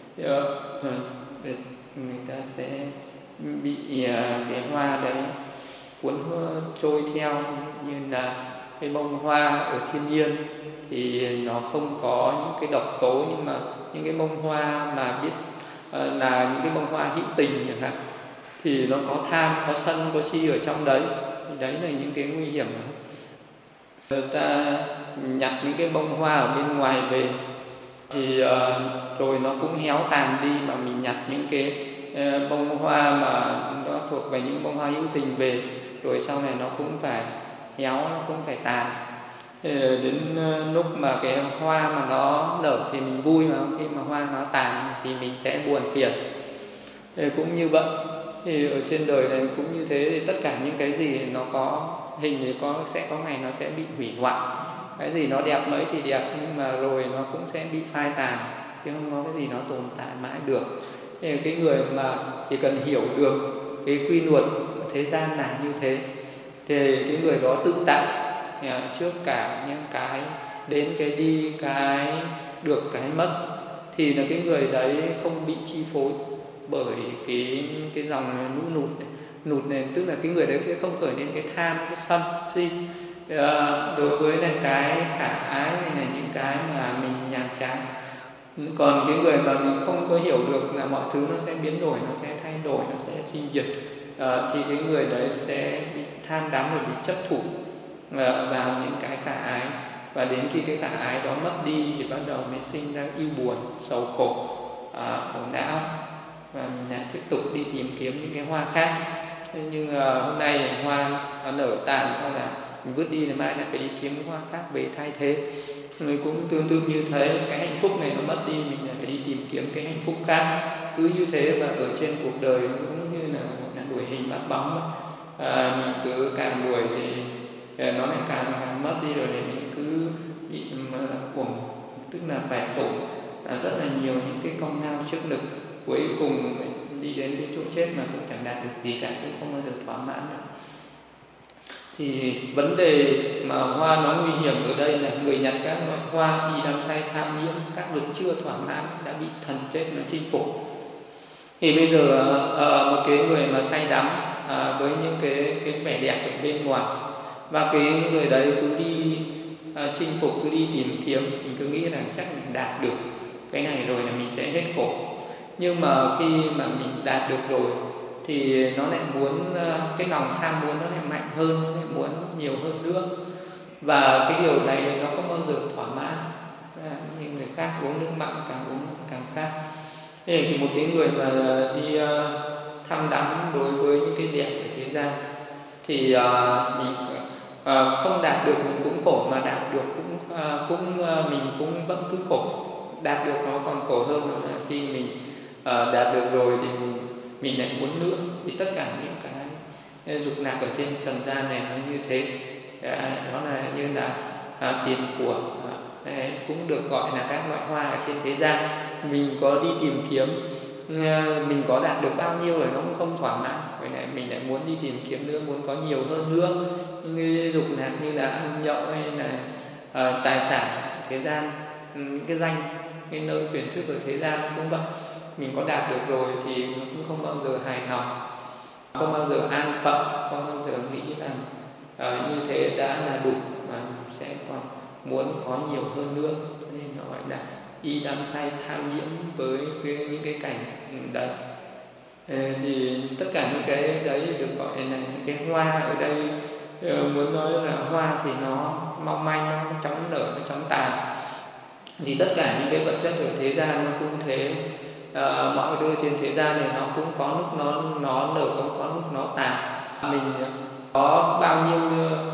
Người ta sẽ bị cái hoa đấy cuốn trôi theo, như là cái bông hoa ở thiên nhiên thì nó không có những cái độc tố, nhưng mà những cái bông hoa mà biết là những cái bông hoa hữu tình chẳng hạn, thì nó có tham, có sân, có si ở trong đấy. Thì đấy là những cái nguy hiểm. Người ta nhặt những cái bông hoa ở bên ngoài về thì rồi nó cũng héo tàn đi, mà mình nhặt những cái bông hoa mà nó thuộc về những bông hoa hữu tình về, rồi sau này nó cũng phải héo, nó cũng phải tàn. Đến lúc mà cái hoa mà nó nở thì mình vui, mà khi mà hoa nó tàn thì mình sẽ buồn phiền. Cũng như vậy, thì ở trên đời này cũng như thế. Thì tất cả những cái gì nó có hình thì sẽ có ngày nó sẽ bị hủy hoại. Cái gì nó đẹp mấy thì đẹp, nhưng mà rồi nó cũng sẽ bị phai tàn, chứ không có cái gì nó tồn tại mãi được. Thì cái người mà chỉ cần hiểu được cái quy luật ở thế gian là như thế, thì cái người đó tự tại trước cả những cái đến cái đi, cái được cái mất, thì là cái người đấy không bị chi phối bởi cái dòng nụt này, tức là cái người đấy sẽ không khởi lên cái tham, cái sân si. Đối với là cái khả ái này là những cái mà mình nhàm chán. Còn cái người mà mình không có hiểu được là mọi thứ nó sẽ biến đổi, nó sẽ thay đổi, nó sẽ sinh diệt, thì cái người đấy sẽ bị tham đắm rồi bị chấp thủ vào những cái khả ái. Và đến khi cái khả ái đó mất đi thì bắt đầu mới sinh ra ưu buồn, sầu khổ, khổ não, và mình lại tiếp tục đi tìm kiếm những cái hoa khác. Thế nhưng hôm nay hoa nó nở tàn, sau là mình vứt đi, là mai lại phải đi kiếm hoa khác về thay thế. Mình cũng tương tự như thế, cái hạnh phúc này nó mất đi, mình lại phải đi tìm kiếm cái hạnh phúc khác. Cứ như thế, và ở trên cuộc đời cũng như là đuổi hình bắt bóng. Mình cứ càng đuổi thì nó lại càng mất đi, rồi để mình cứ bị uổng, tức là bẻ tổ rất là nhiều những cái công lao trước lực. Cuối cùng mình đi đến cái chỗ chết mà cũng chẳng đạt được gì cả, cũng không bao giờ thỏa mãn được. Thì vấn đề mà hoa nó nguy hiểm ở đây là người nhặt các loại hoa y đắm say tham nhiễm, các lực chưa thỏa mãn đã bị thần chết nó chinh phục. Thì bây giờ một cái người mà say đắm với những cái vẻ đẹp ở bên ngoài, và cái người đấy cứ đi chinh phục, cứ đi tìm kiếm, mình cứ nghĩ rằng chắc mình đạt được cái này rồi là mình sẽ hết khổ. Nhưng mà khi mà mình đạt được rồi thì nó lại muốn, cái lòng tham muốn nó lại mạnh hơn, nó lại muốn nhiều hơn nữa. Và cái điều này nó không bao giờ thỏa mãn. Như người khác uống nước mặn càng uống càng khát. Thế thì một cái người mà đi tham đắm đối với những cái đẹp ở thế gian thì mình không đạt được mình cũng khổ, mà đạt được mình cũng vẫn cứ khổ. Đạt được nó còn khổ hơn là khi mình đạt được rồi thì mình lại muốn nữa. Vì tất cả những cái dục lạc ở trên trần gian này nó như thế. Đó là như là tiền của, cũng được gọi là các loại hoa ở trên thế gian. Mình có đi tìm kiếm, mình có đạt được bao nhiêu rồi nó cũng không thỏa mãn, vậy lại mình lại muốn đi tìm kiếm nữa, muốn có nhiều hơn nữa. Những cái dục lạc như là ăn nhậu hay là tài sản thế gian, cái danh, cái nơi quyền thức ở thế gian cũng vậy. Mình có đạt được rồi thì cũng không bao giờ hài lòng, không bao giờ an phận, không bao giờ nghĩ rằng như thế đã là đủ, mà sẽ còn muốn có nhiều hơn nữa. Cho nên nó gọi là y đắm say tham nhiễm với những cái cảnh đấy. Thì tất cả những cái đấy được gọi là những cái hoa ở đây. Muốn nói là hoa thì nó mong manh, nó chóng nở, nó chóng tàn. Thì tất cả những cái vật chất ở thế gian nó cũng thế. Mọi thứ trên thế gian này nó cũng có lúc nó nở, cũng có lúc nó tàn. Mình có bao nhiêu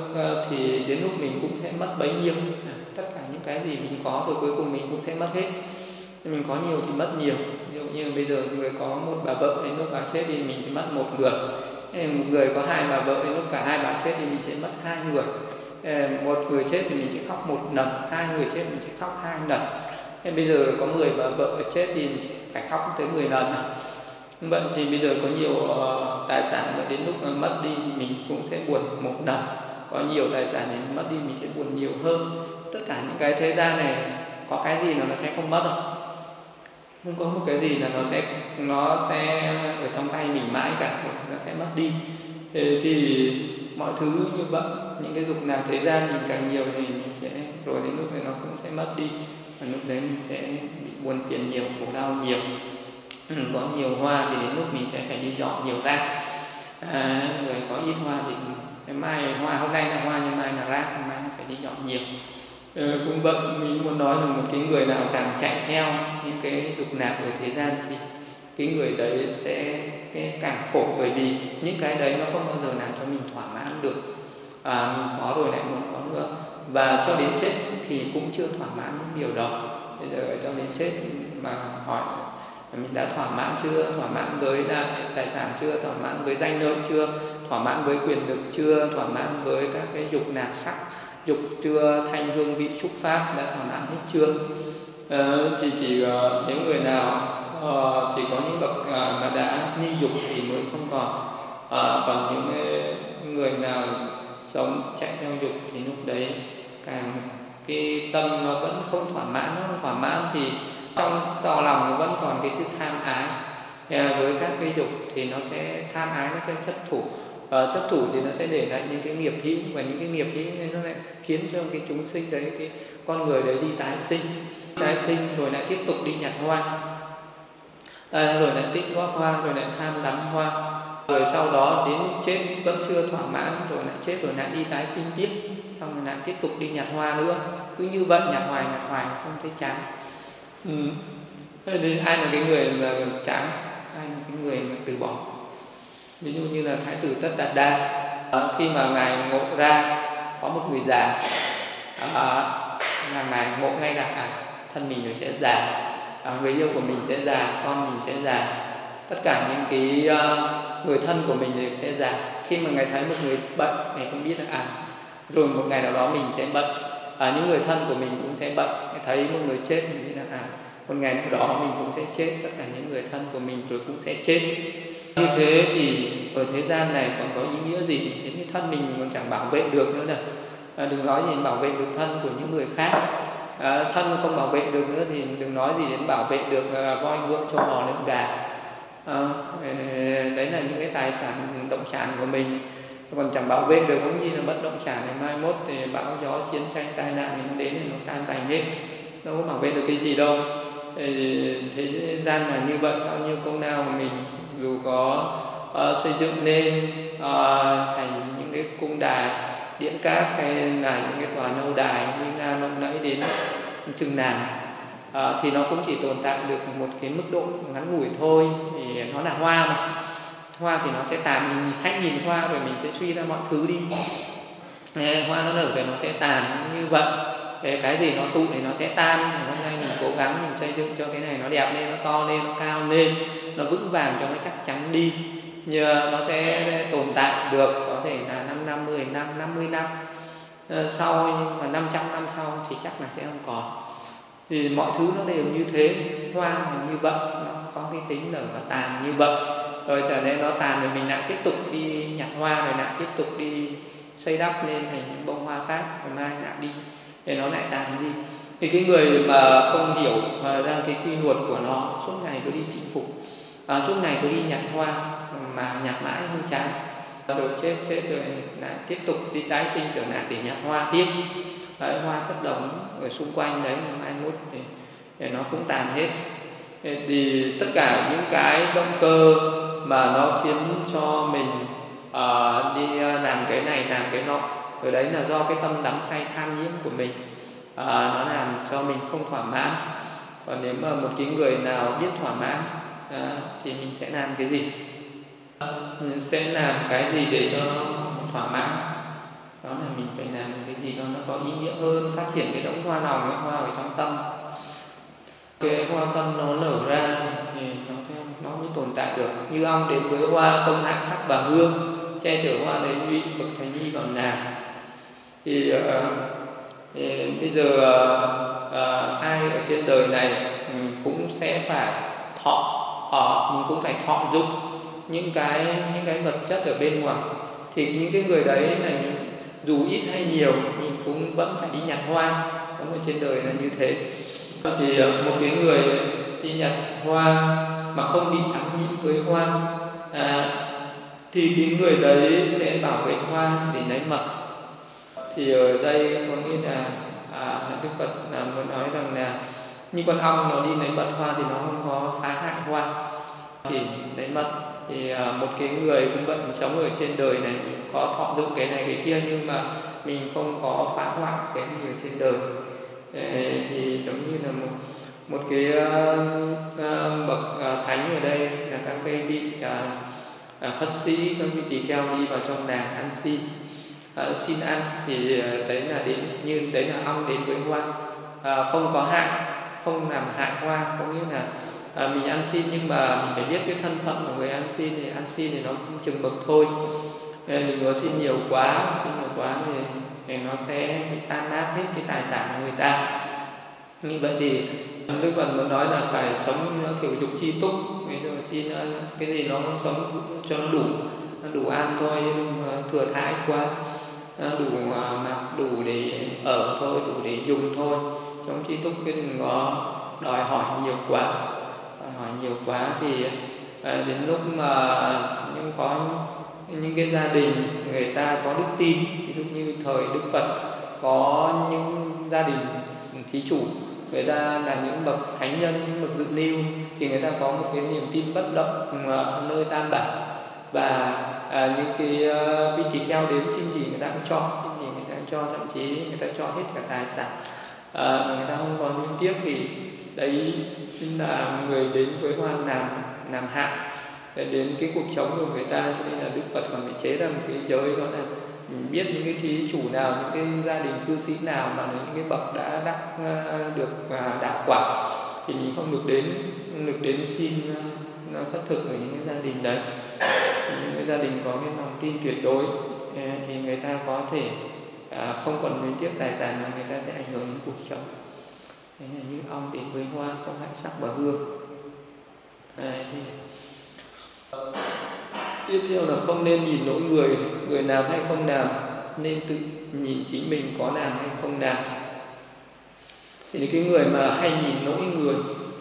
thì đến lúc mình cũng sẽ mất bấy nhiêu. Tất cả những cái gì mình có rồi cuối cùng mình cũng sẽ mất hết. Mình có nhiều thì mất nhiều. Ví dụ như bây giờ người có một bà vợ, đến lúc bà chết thì mình chỉ mất một người. Một người có hai bà vợ, đến lúc cả hai bà chết thì mình sẽ mất hai người. Một người chết thì mình sẽ khóc một lần, hai người chết mình sẽ khóc hai lần. Bây giờ có 10 bà vợ chết thì mình phải khóc tới 10 lần. Vậy thì bây giờ có nhiều tài sản mà đến lúc mất đi mình cũng sẽ buồn một lần. Có nhiều tài sản thì mất đi mình sẽ buồn nhiều hơn. Tất cả những cái thế gian này có cái gì là nó sẽ không mất đâu. Không có một cái gì là nó sẽ ở trong tay mình mãi cả, nó sẽ mất đi. Thì mọi thứ như vậy, những cái dục lạc thế gian mình càng nhiều thì mình sẽ, rồi đến lúc này nó cũng sẽ mất đi. Và lúc đấy mình sẽ bị buồn phiền nhiều, khổ đau nhiều. Có nhiều hoa thì đến lúc mình sẽ phải đi dọn nhiều rác. Người có ít hoa thì ngày mai hoa, hôm nay là hoa nhưng mai là rác, mai phải đi dọn nhiều. Cũng vậy, mình muốn nói là một cái người nào càng chạy theo những cái dục lạc ở thế gian thì cái người đấy sẽ càng khổ, bởi vì những cái đấy nó không bao giờ làm cho mình thỏa mãn được. Mình có rồi lại muốn có nữa, và cho đến chết thì cũng chưa thỏa mãn những điều đó. Bây giờ cho đến chết mà hỏi mình đã thỏa mãn chưa, thỏa mãn với tài sản chưa, thỏa mãn với danh lợi chưa, thỏa mãn với quyền lực chưa, thỏa mãn với các cái dục lạc sắc dục chưa, thanh hương vị xúc pháp đã thỏa mãn hết chưa. Thì chỉ những người nào chỉ có những bậc mà đã ni dục thì mới không còn. Còn những người nào sống chạy theo dục thì lúc đấy càng cái tâm nó vẫn không thỏa mãn. Nó không thỏa mãn thì Trong tỏ lòng nó vẫn còn cái chữ tham ái. Với các cái dục thì nó sẽ tham ái, nó sẽ chấp thủ. Chấp thủ thì nó sẽ để lại những cái nghiệp hữu, và những cái nghiệp hữu này nó lại khiến cho cái chúng sinh đấy, cái con người đấy đi tái sinh rồi lại tiếp tục đi nhặt hoa, rồi lại tích góp hoa, rồi lại tham đắm hoa, rồi sau đó đến chết vẫn chưa thỏa mãn, rồi lại chết rồi lại đi tái sinh tiếp, xong rồi lại tiếp tục đi nhặt hoa nữa. Cứ như vậy nhặt hoài không thấy chán. Ai là cái người mà chán, ai là cái người mà từ bỏ. Ví dụ như là Thái tử Tất Đạt Đa, khi mà ngài ngộ ra có một người già, là ngài ngộ ngay là thân mình rồi sẽ già, người yêu của mình sẽ già, con mình sẽ già, tất cả những cái người thân của mình đều sẽ già. Khi mà ngài thấy một người bệnh, ngài không biết là rồi một ngày nào đó mình sẽ bệnh, những người thân của mình cũng sẽ bệnh. Ngài thấy một người chết, mình biết là một ngày nào đó mình cũng sẽ chết, tất cả những người thân của mình rồi cũng sẽ chết. Như thế thì ở thế gian này còn có ý nghĩa gì? Đến cái thân mình còn chẳng bảo vệ được nữa này. Đừng nói gì bảo vệ được thân của những người khác. Thân không bảo vệ được nữa thì đừng nói gì đến bảo vệ được voi ngựa trâu bò lợn gà. Đấy là những cái tài sản động sản của mình, còn chẳng bảo vệ được. Cũng như là bất động sản này, mai mốt thì bão gió chiến tranh tai nạn thì nó đến thì nó tan tành hết, đâu có bảo vệ được cái gì đâu. Thế gian là như vậy, bao nhiêu công lao của mình dù có xây dựng nên thành những cái cung đài điện cát, hay là những cái tòa lâu đài nguy nga lộng lẫy đến chừng nào, thì nó cũng chỉ tồn tại được một cái mức độ ngắn ngủi thôi. Vì nó là hoa mà, hoa thì nó sẽ tàn. Hãy nhìn hoa rồi mình sẽ suy ra mọi thứ đi. Hoa nó nở rồi nó sẽ tàn như vậy. Cái gì nó tụ thì nó sẽ tan. Hôm nay mình cố gắng mình xây dựng cho cái này nó đẹp lên, nó to lên, nó cao lên, nó vững vàng cho nó chắc chắn đi. Nhưng nó sẽ tồn tại được có thể là 5 năm, 10 năm, 50 năm sau, nhưng mà 500 năm sau thì chắc là sẽ không còn. Thì mọi thứ nó đều như thế. Hoa là như vậy, nó có cái tính nở và tàn như vậy. Rồi trở nên nó tàn rồi mình lại tiếp tục đi nhặt hoa, rồi lại tiếp tục đi xây đắp lên thành những bông hoa khác, rồi mai lại đi để nó lại tàn đi. Thì cái người mà không hiểu ra cái quy luật của nó, suốt ngày cứ đi chinh phục, suốt ngày cứ đi nhặt hoa mà nhặt mãi không chán, rồi chết rồi lại tiếp tục đi tái sinh trở lại để nhặt hoa tiếp. Hoa chất đống ở xung quanh đấy, mai mốt thì nó cũng tàn hết. Thì tất cả những cái động cơ mà nó khiến cho mình đi làm cái này làm cái nọ, rồi đấy là do cái tâm đắm say tham nhiễm của mình, nó làm cho mình không thỏa mãn. Còn nếu mà một cái người nào biết thỏa mãn thì mình sẽ làm cái gì? Mình sẽ làm cái gì để cho nó thỏa mãn? Đó là mình phải làm cái gì đó nó có ý nghĩa hơn, phát triển cái đống hoa lòng, cái hoa ở trong tâm. Cái hoa tâm nó nở ra thì nó mới tồn tại được. Như ong đến với hoa không hạ sắc và hương, che chở hoa lấy nhụy, bậc thánh nhi còn nàng. Thì bây giờ ai ở trên đời này cũng sẽ phải mình cũng phải thọ dụng những cái vật chất ở bên ngoài. Thì những cái người đấy là dù ít hay nhiều mình cũng vẫn phải đi nhặt hoa. Sống ở trên đời là như thế. Thì một cái người đi nhặt hoa mà không bị ám nhiễm với hoa thì cái người đấy sẽ bảo vệ hoa để lấy mật. Thì ở đây có nghĩa là Đức Phật muốn nói rằng là như con ong nó đi lấy mật hoa thì nó không có phá hại hoa, thì lấy mật. Thì một cái người cũng vậy, sống ở trên đời này có thọ dụng cái này cái kia, nhưng mà mình không có phá hoại cái gì ở trên đời. Thì giống như là một cái bậc thánh ở đây là các cái vị khất sĩ, các vị tỳ kheo đi vào trong làng ăn xin ăn, thì đấy là đấy là ong đến với hoa, không có hại, không làm hại hoa. Có nghĩa là mình ăn xin nhưng mà mình phải biết cái thân phận của người ăn xin. Thì ăn xin thì nó cũng chừng mực thôi, đừng có xin nhiều quá thì nó sẽ bị tan nát hết cái tài sản của người ta. Như vậy thì Đức Phật muốn nói là phải sống thiểu dục chi túc. Bây giờ xin cái gì nó sống cho nó đủ ăn thôi, đừng thừa thãi quá, đủ mặc, đủ để ở thôi, đủ để dùng thôi. Sống chi túc, cái đừng có đòi hỏi nhiều quá thì đến lúc mà có những cái gia đình người ta có đức tin, ví dụ như thời Đức Phật có những gia đình thí chủ, người ta là những bậc thánh nhân, những bậc dự lưu, thì người ta có một cái niềm tin bất động nơi Tam Bảo, và những cái vị tỳ kheo đến xin gì người ta cũng cho, thậm chí người ta cho hết cả tài sản, người ta không còn luyến tiếc. Thì đấy là người đến với hoa làm hại đến cái cuộc sống của người ta. Cho nên là Đức Phật còn phải chế ra một cái giới, đó là biết những cái thí chủ nào, những cái gia đình cư sĩ nào mà những cái bậc đã đắc được đạo quả, thì mình không được đến xin khất thực ở những cái gia đình đấy. Những cái gia đình có cái lòng tin tuyệt đối thì người ta có thể không còn luyến tiếc tài sản mà người ta sẽ ảnh hưởng đến cuộc sống. Đấy là như ong đến với hoa, không hại sắc và hương. Thì tiếp theo là không nên nhìn lỗi người làm hay không làm, nên tự nhìn chính mình có làm hay không làm. Thì cái người mà hay nhìn lỗi người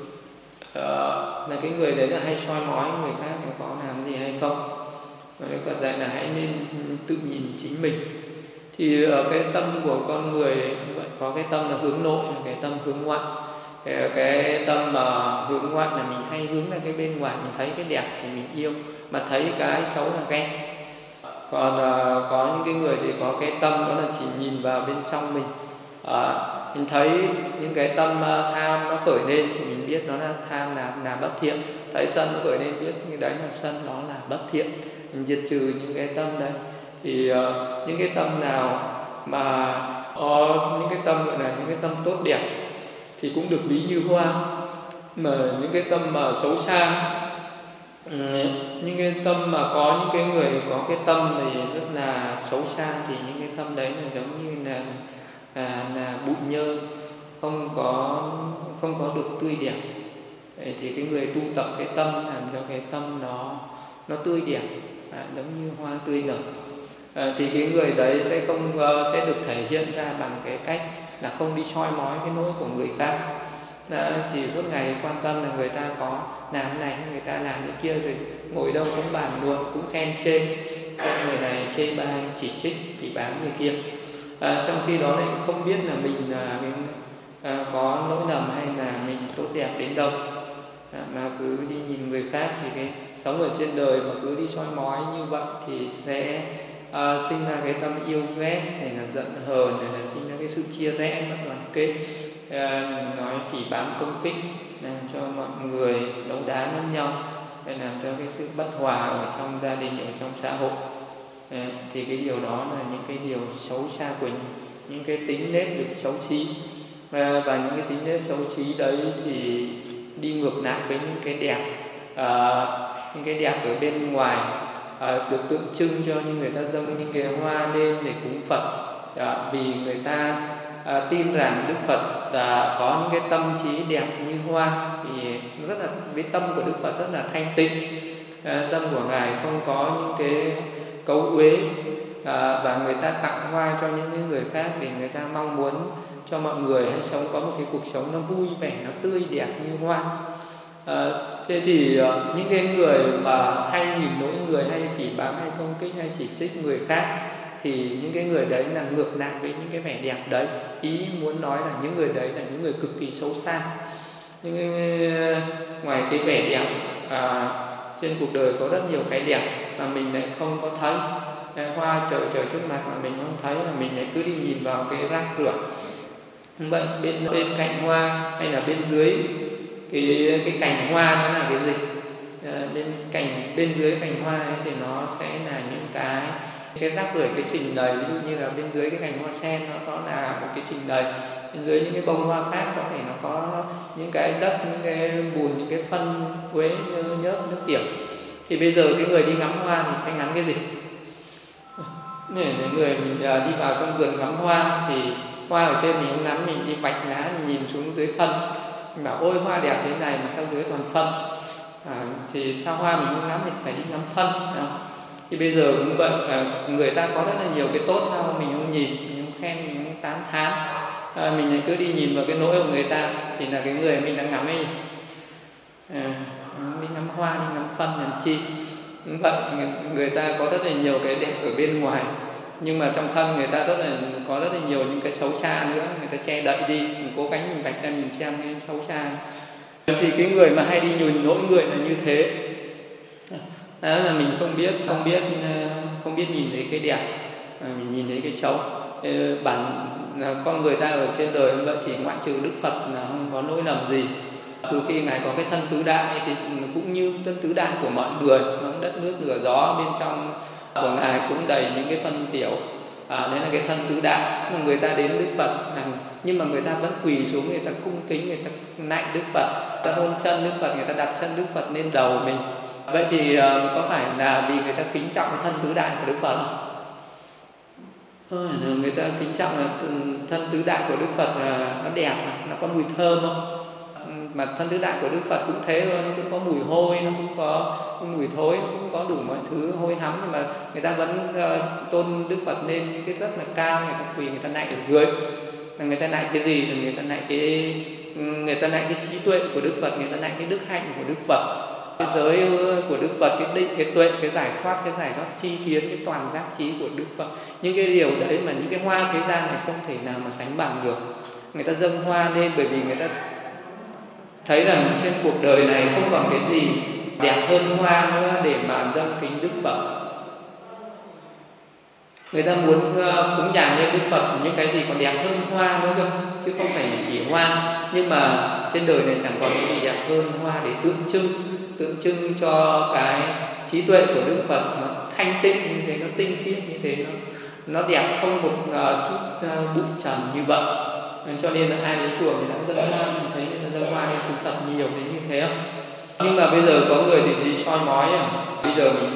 là cái người đấy là hay soi mói người khác mà có làm gì hay không. Đức Phật dạy là hãy nên tự nhìn chính mình. Thì cái tâm của con người như vậy, có cái tâm là hướng nội và cái tâm hướng ngoại. Cái tâm mà hướng ngoại là mình hay hướng ra cái bên ngoài, mình thấy cái đẹp thì mình yêu, mà thấy cái xấu là ghét. Còn có những cái người thì có cái tâm đó là chỉ nhìn vào bên trong mình. Mình thấy những cái tâm tham nó khởi lên thì mình biết nó là tham, là bất thiện. Thấy sân nó khởi lên biết như đấy là sân, đó là bất thiện. Mình diệt trừ những cái tâm đấy. Thì những cái tâm nào mà những cái tâm gọi là những cái tâm tốt đẹp thì cũng được ví như hoa, mà những cái tâm mà xấu xa, những cái tâm mà có những cái người có cái tâm thì rất là xấu xa, thì những cái tâm đấy là giống như là bụi nhơ, không có được tươi đẹp. Thì cái người tu tập cái tâm làm cho cái tâm nó tươi đẹp, giống như hoa tươi nở. Thì cái người đấy sẽ được thể hiện ra bằng cái cách là không đi soi mói cái lỗi của người khác. Thì suốt ngày quan tâm là người ta có làm cái này, người ta làm cái kia, rồi ngồi đâu cũng bàn luận, cũng khen chê người này, chê bai, chỉ trích, phỉ báng người kia. Trong khi đó lại không biết là mình có lỗi lầm hay là mình tốt đẹp đến đâu, mà cứ đi nhìn người khác. Thì cái sống ở trên đời mà cứ đi soi mói như vậy thì sẽ sinh ra cái tâm yêu ghét, này là giận hờn, này là sinh ra cái sự chia rẽ, mất đoàn kết, nói phỉ báng công kích, làm cho mọi người đấu đá lẫn nhau, để làm cho cái sự bất hòa ở trong gia đình, ở trong xã hội. Thì cái điều đó là những cái điều xấu xa của những cái tính nết được xấu xí, và những cái tính nết xấu xí đấy thì đi ngược lại với những cái đẹp, những cái đẹp ở bên ngoài, được tượng trưng cho như người ta dâng những cái hoa lên để cúng Phật, vì người ta tin rằng Đức Phật có những cái tâm trí đẹp như hoa. Thì rất là với tâm của Đức Phật rất là thanh tịnh, tâm của ngài không có những cái cấu uế, và người ta tặng hoa cho những người khác để người ta mong muốn cho mọi người hãy sống có một cái cuộc sống nó vui vẻ, nó tươi đẹp như hoa. Thế thì những cái người mà hay nhìn lỗi người, hay phỉ báng, hay công kích, hay chỉ trích người khác, thì những cái người đấy là ngược lại với những cái vẻ đẹp đấy. Ý muốn nói là những người đấy là những người cực kỳ xấu xa. Ngoài cái vẻ đẹp, trên cuộc đời có rất nhiều cái đẹp mà mình lại không có thấy. Hoa trời trước mặt mà mình không thấy, là mình lại cứ đi nhìn vào cái rác rưởi. Vậy bên cạnh hoa hay là bên dưới cái cành hoa nó là cái gì? Bên dưới cành hoa ấy thì nó sẽ là những cái rác rưởi, cái trình đầy. Ví dụ như là bên dưới cái cành hoa sen nó là một cái trình đầy, bên dưới những cái bông hoa khác có thể nó có những cái đất, những cái bùn, những cái phân uế, nhớp, nước tiểu. Thì bây giờ cái người đi ngắm hoa thì sẽ ngắm cái gì? Để người mình đi vào trong vườn ngắm hoa thì hoa ở trên mình không ngắm, mình đi vạch lá, mình nhìn xuống dưới phân, mình bảo ôi hoa đẹp thế này mà sao dưới toàn phân. Thì sao hoa mình không ngắm, mình phải đi ngắm phân. Thì bây giờ cũng vậy, người ta có rất là nhiều cái tốt, sao mình không nhìn, mình không khen, mình không tán thán. mình lại cứ đi nhìn vào cái nỗi của người ta thì là cái người mình đang ngắm ấy. Mình ngắm hoa, mình ngắm phân làm chi. Đúng vậy, người ta có rất là nhiều cái đẹp ở bên ngoài, nhưng mà trong thân người ta có rất là nhiều những cái xấu xa nữa, người ta che đậy đi, mình cố gắng mình vạch ra mình xem cái xấu xa. Thì cái người mà hay đi nhìn nỗi người là như thế. Đó là mình không biết nhìn thấy cái đẹp, mình nhìn thấy cái xấu. Bản con người ta ở trên đời như vậy thì ngoại trừ Đức Phật là không có lỗi lầm gì. Từ khi Ngài có cái thân tứ đại thì cũng như thân tứ đại của mọi người, đất nước lửa gió bên trong của Ngài cũng đầy những cái phân tiểu. Đấy là cái thân tứ đại. Mà người ta đến Đức Phật nhưng mà người ta vẫn quỳ xuống, người ta cung kính, người ta nạy Đức Phật, người ta hôn chân Đức Phật, người ta đặt chân Đức Phật lên đầu mình. Vậy thì có phải là vì người ta kính trọng cái thân tứ đại của Đức Phật không? Người ta kính trọng là thân tứ đại của Đức Phật nó đẹp, nó có mùi thơm không? Mà thân tứ đại của Đức Phật cũng thế thôi, nó cũng có mùi hôi, nó cũng có mùi thối, nó cũng có đủ mọi thứ hôi hắm, nhưng mà người ta vẫn tôn Đức Phật lên những cái rất là cao, người ta quỳ, người ta nạy ở dưới. Người ta nạy cái gì? Người ta nạy cái trí tuệ của Đức Phật, người ta nạy cái đức hạnh của Đức Phật, cái giới của Đức Phật, cái định, cái tuệ, cái giải thoát chi kiến, cái toàn giác trí của Đức Phật. Những cái điều đấy mà những cái hoa thế gian này không thể nào mà sánh bằng được. Người ta dâng hoa lên bởi vì người ta thấy rằng trên cuộc đời này không còn cái gì đẹp hơn hoa nữa để mà dâng kính Đức Phật. Người ta muốn cúng dường lên Đức Phật những cái gì còn đẹp hơn hoa nữa cơ, chứ không phải chỉ hoa. Nhưng mà trên đời này chẳng còn cái gì đẹp hơn hoa để tượng trưng cho cái trí tuệ của Đức Phật, nó thanh tịnh như thế, nó tinh khiết như thế, nó đẹp không một chút bụi trần như vậy. Cho nên là ai đến chùa thì đã dâng hoa, mình thấy dâng hoa lên cúng Phật nhiều đến như thế không? Nhưng mà bây giờ có người thì đi soi mói. Bây giờ mình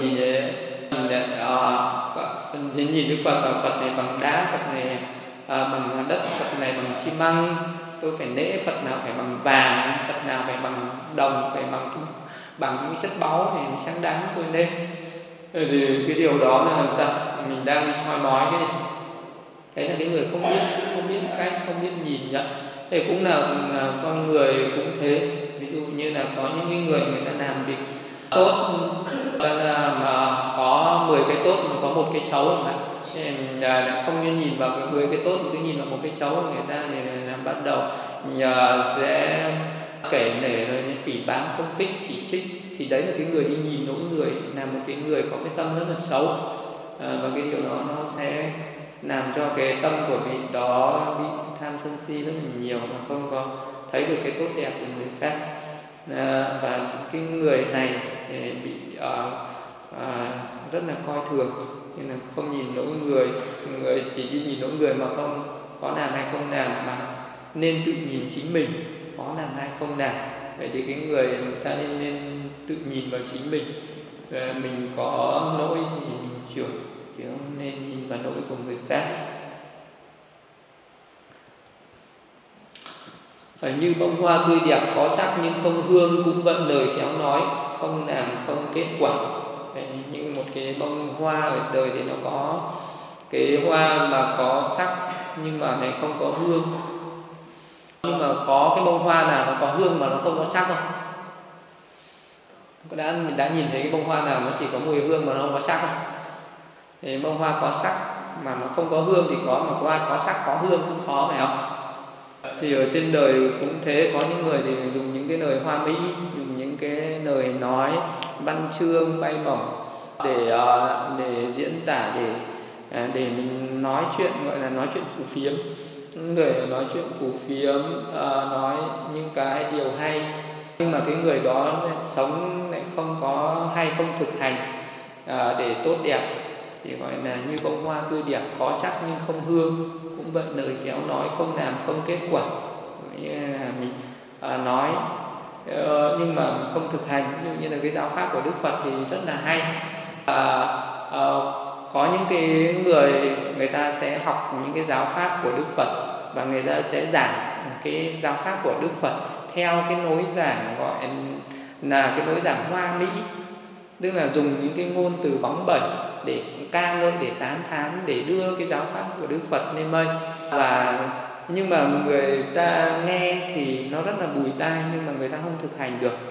nhìn Đức Phật, Phật này bằng đá, Phật này bằng đất, Phật này bằng xi măng, tôi phải lễ Phật nào phải bằng vàng, Phật nào phải bằng đồng, phải bằng những chất báu này sáng đáng tôi lên. Thì cái điều đó là làm sao? Mình đang đi soi mói cái này. Đấy là cái người không biết cách, không biết nhìn nhận. Thế cũng là con người cũng thế. Ví dụ như là có những người ta làm việc tốt, mà có 10 cái tốt mà có một cái xấu mà là không nên nhìn vào cái 10 cái tốt mà cứ nhìn vào một cái xấu, người ta thì là bắt đầu sẽ kể nể rồi phỉ báng, công kích, chỉ trích. Thì đấy là cái người đi nhìn nỗi người, là một cái người có cái tâm rất là xấu. Và cái điều đó nó sẽ làm cho cái tâm của vị đó bị tham sân si rất là nhiều, và không có thấy được cái tốt đẹp của người khác. Và cái người này bị rất là coi thường, nên là không nhìn nỗi người chỉ đi nhìn nỗi người mà không có làm hay không làm, mà nên tự nhìn chính mình có làm hay không làm. Vậy thì cái người ta nên tự nhìn vào chính mình. Mình có lỗi thì mình sửa, chứ không nên nhìn vào lỗi của người khác. Như bông hoa tươi đẹp có sắc nhưng không hương, cũng vậy lời khéo nói không làm không kết quả. Như một cái bông hoa ở đời thì nó có cái hoa mà có sắc nhưng mà này không có hương. Nhưng mà có cái bông hoa nào nó có hương mà nó không có sắc không? Mình đã nhìn thấy cái bông hoa nào nó chỉ có mùi hương mà nó không có sắc không? Thì bông hoa có sắc mà nó không có hương thì có, mà hoa có sắc có hương không có, phải không? Thì ở trên đời cũng thế, có những người thì dùng những cái lời hoa mỹ, dùng những cái lời nói văn chương bay bổng để diễn tả, để mình nói chuyện, gọi là nói chuyện phù phiếm. Những người nói chuyện phù phiếm, nói những cái điều hay, nhưng mà cái người đó sống lại không có hay, không thực hành để tốt đẹp, thì gọi là như bông hoa tươi đẹp có sắc nhưng không hương. Cũng vậy, lời khéo nói không làm không kết quả. Mình nói nhưng mà không thực hành. Ví dụ như là cái giáo pháp của Đức Phật thì rất là hay. Có những cái người ta sẽ học những cái giáo pháp của Đức Phật, và người ta sẽ giảng cái giáo pháp của Đức Phật theo cái lối giảng gọi là cái lối giảng hoa mỹ, tức là dùng những cái ngôn từ bóng bẩy để ca ngợi, để tán thán, để đưa cái giáo pháp của Đức Phật lên mây. Và nhưng mà người ta nghe thì nó rất là bùi tai, nhưng mà người ta không thực hành được.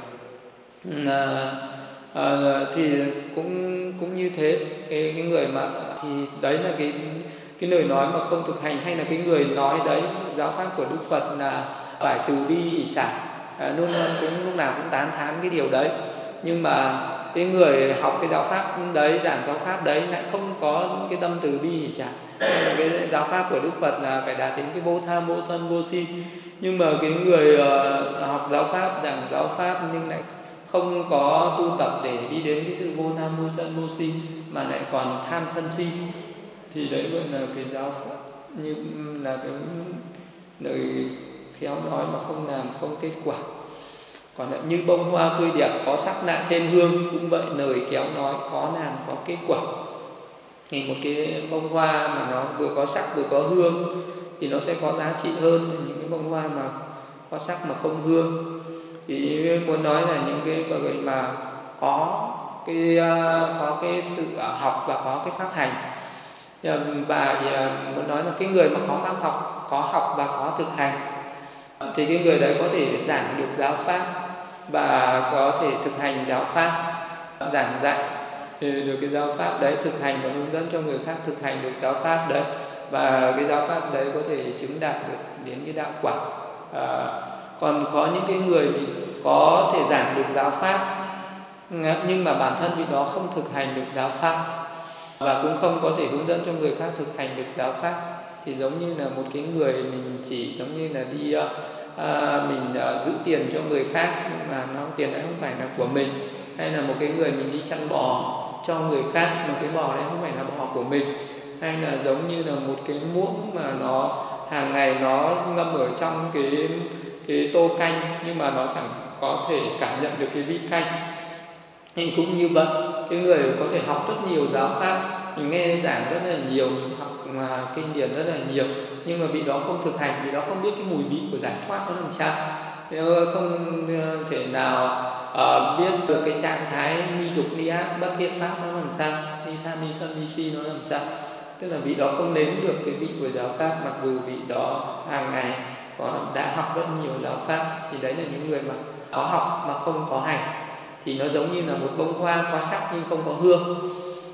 Thì cũng như thế, cái người mà thì đấy là cái lời nói mà không thực hành, hay là cái người nói đấy giáo pháp của Đức Phật là phải từ bi hỷ xả, luôn luôn cũng lúc nào cũng tán thán cái điều đấy. Nhưng mà cái người học cái giáo pháp đấy, giảng giáo pháp đấy lại không có cái tâm từ bi hỷ xả. Cái giáo pháp của Đức Phật là phải đạt đến cái vô tham, vô sân, vô si. Nhưng mà cái người học giáo pháp, giảng giáo pháp nhưng lại không có tu tập để đi đến cái sự vô tham, vô sân, vô si, mà lại còn tham sân si, thì đấy gọi là cái giáo pháp như là cái lời khéo nói mà không làm, không kết quả. Còn lại như bông hoa tươi đẹp có sắc lạ thêm hương, cũng vậy, lời khéo nói có làm có kết quả. Thì một cái bông hoa mà nó vừa có sắc vừa có hương thì nó sẽ có giá trị hơn những cái bông hoa mà có sắc mà không hương. Thì muốn nói là những cái người mà có cái sự học và có cái pháp hành. Và muốn nói là cái người mà có pháp học, có học và có thực hành, thì cái người đấy có thể giảng được giáo pháp và có thể thực hành giáo pháp, giảng dạy được cái giáo pháp đấy, thực hành và hướng dẫn cho người khác thực hành được giáo pháp đấy, và cái giáo pháp đấy có thể chứng đạt được đến cái đạo quả. Còn có những cái người thì có thể giảng được giáo pháp, nhưng mà bản thân vị đó không thực hành được giáo pháp và cũng không có thể hướng dẫn cho người khác thực hành được giáo pháp. Thì giống như là một cái người mình chỉ giống như là đi mình giữ tiền cho người khác, nhưng mà tiền đấy không phải là của mình. Hay là một cái người mình đi chăn bò cho người khác, mà cái bò đấy không phải là bò của mình. Hay là giống như là một cái muỗng mà nó hàng ngày nó ngâm ở trong cái tô canh, nhưng mà nó chẳng có thể cảm nhận được cái vị canh. Thì cũng như vậy, cái người có thể học rất nhiều giáo pháp, mình nghe giảng rất là nhiều, mình học kinh điển rất là nhiều, nhưng mà vị đó không thực hành, vị đó không biết cái mùi vị của giải thoát nó làm sao, không thể nào biết được cái trạng thái ni dục ni ác bất thiện pháp nó làm sao, ni tham ni sân ni si nó làm sao. Tức là vị đó không nếm được cái vị của giáo pháp, mặc dù vị đó hàng ngày đã học rất nhiều giáo pháp. Thì đấy là những người mà có học mà không có hành, thì nó giống như là một bông hoa có sắc nhưng không có hương.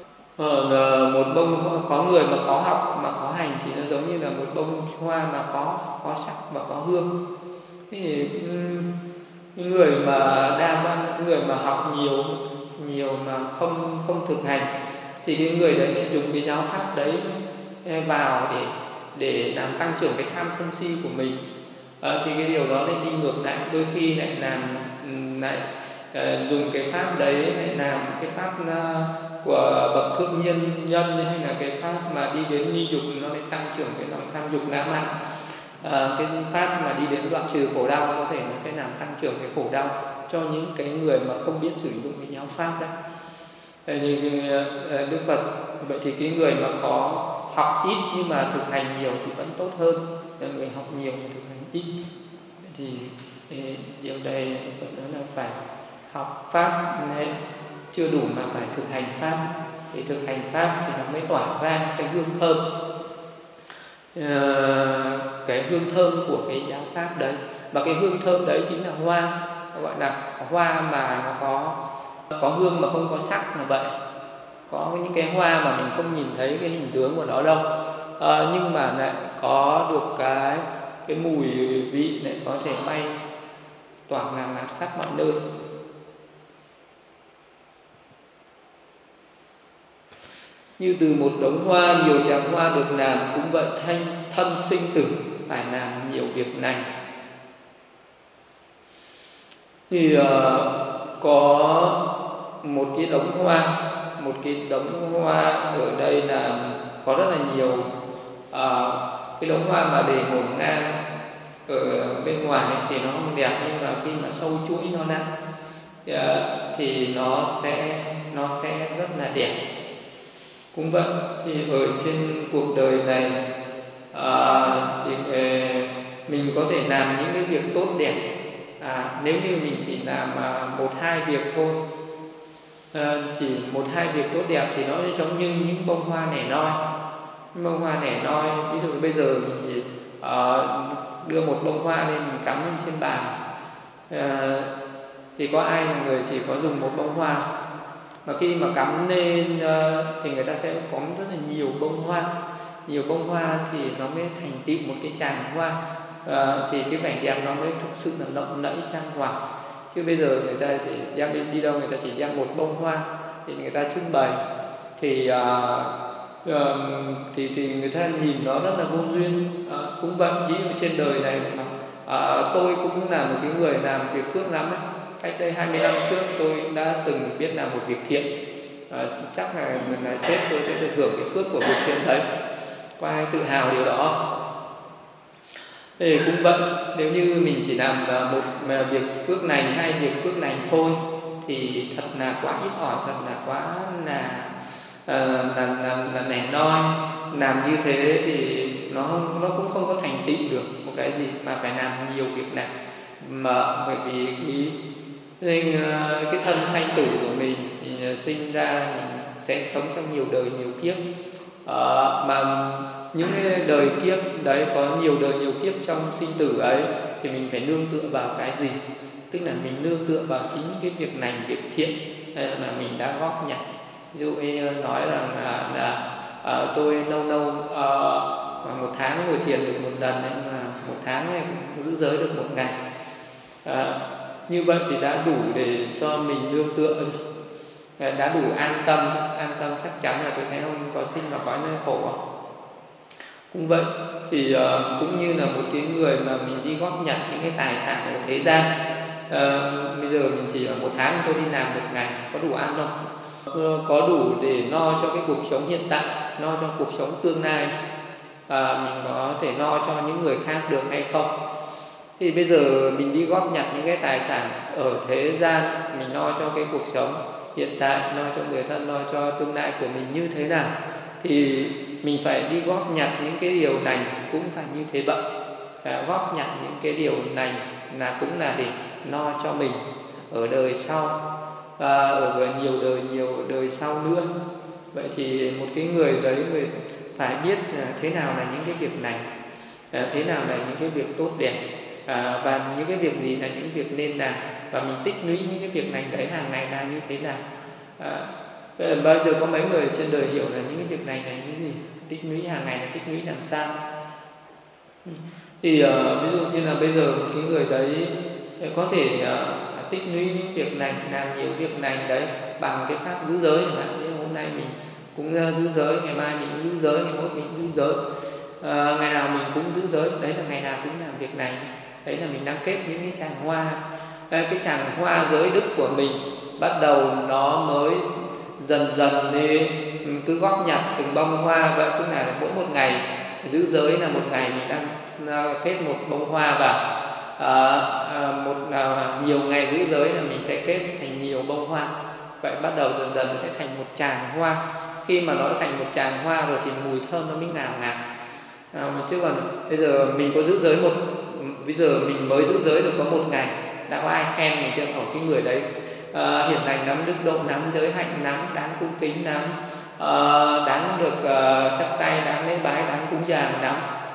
Một bông có người mà có học mà có hành thì nó giống như là một bông hoa mà có sắc và có hương. Thì những người mà người mà học nhiều mà không thực hành, thì cái người đấy lại dùng cái giáo pháp đấy vào để làm tăng trưởng cái tham sân si của mình. Thì cái điều đó lại đi ngược lại, đôi khi lại dùng cái pháp đấy lại làm cái pháp của bậc thượng nhân, hay là cái pháp mà đi đến ni dục, nó lại tăng trưởng cái lòng tham dục ngã mạn. Cái pháp mà đi đến đoạn trừ khổ đau có thể nó sẽ làm tăng trưởng cái khổ đau cho những cái người mà không biết sử dụng cái giáo pháp đấy. Như Đức Phật, vậy thì cái người mà có học ít nhưng mà thực hành nhiều thì vẫn tốt hơn người học nhiều mà thực hành ít. Thì điều đây đó là phải học pháp chưa đủ mà phải thực hành pháp. Để thực hành pháp thì nó mới tỏa ra cái hương thơm, cái hương thơm của cái giáo pháp đấy. Và cái hương thơm đấy chính là hoa, gọi là hoa mà nó có hương mà không có sắc là vậy. Có những cái hoa mà mình không nhìn thấy cái hình tướng của nó đâu, nhưng mà lại có được cái mùi vị lại có thể bay tỏa ngàn ngạt khắp mọi nơi. Như từ một đống hoa nhiều tràng hoa được làm, cũng vậy thân sinh tử phải làm nhiều việc này. Thì có một cái đống hoa ở đây là có rất là nhiều cái đống hoa mà để ngổn ngang ở bên ngoài thì nó không đẹp, nhưng mà khi mà sâu chuỗi nó ra thì nó sẽ rất là đẹp. Cũng vậy, thì ở trên cuộc đời này thì mình có thể làm những cái việc tốt đẹp. Nếu như mình chỉ làm 1-2 việc thôi, chỉ 1-2 việc tốt đẹp thì nó giống như những bông hoa nẻ noi. Bông hoa nẻ noi, ví dụ bây giờ mình chỉ đưa một bông hoa lên mình cắm lên trên bàn. Thì có ai là người chỉ có dùng một bông hoa, mà khi mà cắm lên thì người ta sẽ có rất là nhiều bông hoa. Nhiều bông hoa thì nó mới thành tựu một cái tràng hoa, thì cái vẻ đẹp nó mới thực sự là lộng lẫy trang hoàng. Chứ bây giờ người ta chỉ đem đi đâu người ta chỉ đem một bông hoa thì người ta trưng bày, thì người ta nhìn nó rất là vô duyên. Cũng vậy, ví dụ trên đời này mà tôi cũng là một cái người làm việc phước lắm ấy. Cách đây 20 năm trước tôi đã từng biết làm một việc thiện, chắc là chết tôi sẽ được hưởng cái phước của việc thiện đấy. Có ai tự hào điều đó? Thì cũng vậy, nếu như mình chỉ làm một việc phước lành hay việc phước lành thôi thì thật là quá ít ỏi, thật là quá là nẻ noi. Làm như thế thì nó cũng không có thành tựu được một cái gì, mà phải làm nhiều việc này. Mà bởi vì cái thân sanh tử của mình sinh ra mình sẽ sống trong nhiều đời nhiều kiếp, mà những cái đời kiếp đấy, có nhiều đời nhiều kiếp trong sinh tử ấy, thì mình phải nương tựa vào cái gì? Tức là mình nương tựa vào chính những cái việc lành, việc thiện mà mình đã góp nhặt. Ví dụ như nói rằng là tôi lâu một tháng ngồi thiền được một lần, mà một tháng này giữ giới được một ngày. Như vậy thì đã đủ để cho mình nương tựa, đã đủ an tâm chắc chắn là tôi sẽ không có sinh vào cõi nơi khổ. Cũng vậy, thì cũng như là một cái người mà mình đi góp nhặt những cái tài sản ở thế gian. Bây giờ mình chỉ ở một tháng tôi đi làm một ngày, có đủ ăn không? Có đủ để no cho cái cuộc sống hiện tại, no cho cuộc sống tương lai, mình có thể no cho những người khác được hay không? Thì bây giờ mình đi góp nhặt những cái tài sản ở thế gian, mình no cho cái cuộc sống hiện tại, lo cho người thân, lo cho tương lai của mình như thế nào, thì mình phải đi góp nhặt những cái điều lành cũng phải như thế vậy. Góp nhặt những cái điều lành là cũng là để lo cho mình ở đời sau, ở nhiều đời sau nữa. Vậy thì một cái người đấy người phải biết thế nào là những cái việc lành, thế nào là những cái việc tốt đẹp, và những cái việc gì là những việc nên làm, và mình tích lũy những cái việc lành đấy hàng ngày là như thế nào. Bao giờ có mấy người trên đời hiểu là những cái việc này là những gì, tích lũy hàng ngày là tích lũy làm sao. Thì ví dụ như là bây giờ một cái người đấy có thể tích lũy những việc lành, làm nhiều việc lành đấy bằng cái pháp giữ giới chẳng hạn. Hôm nay mình cũng giữ giới, ngày mai mình cũng giữ giới, ngày mốt mình cũng giữ giới, ngày nào mình cũng giữ giới, đấy là ngày nào cũng làm việc này. Đấy là mình đang kết những cái tràng hoa. Cái tràng hoa giới đức của mình bắt đầu nó mới dần đi, cứ góp nhặt từng bông hoa vậy. Tức là mỗi một ngày giữ giới là một ngày mình đang kết một bông hoa vào, nhiều ngày giữ giới là mình sẽ kết thành nhiều bông hoa. Vậy bắt đầu dần nó sẽ thành một tràng hoa. Khi mà nó thành một tràng hoa rồi thì mùi thơm nó mới ngào ngạt. Chứ còn bây giờ mình có giữ giới bây giờ mình mới giữ giới được có một ngày, đã có ai khen mình chưa? Ở cái người đấy hiền lành lắm, đức độ lắm, giới hạnh lắm, đáng cung kính lắm, đáng được chắp tay, đáng lễ bái, đáng cúng dường lắm.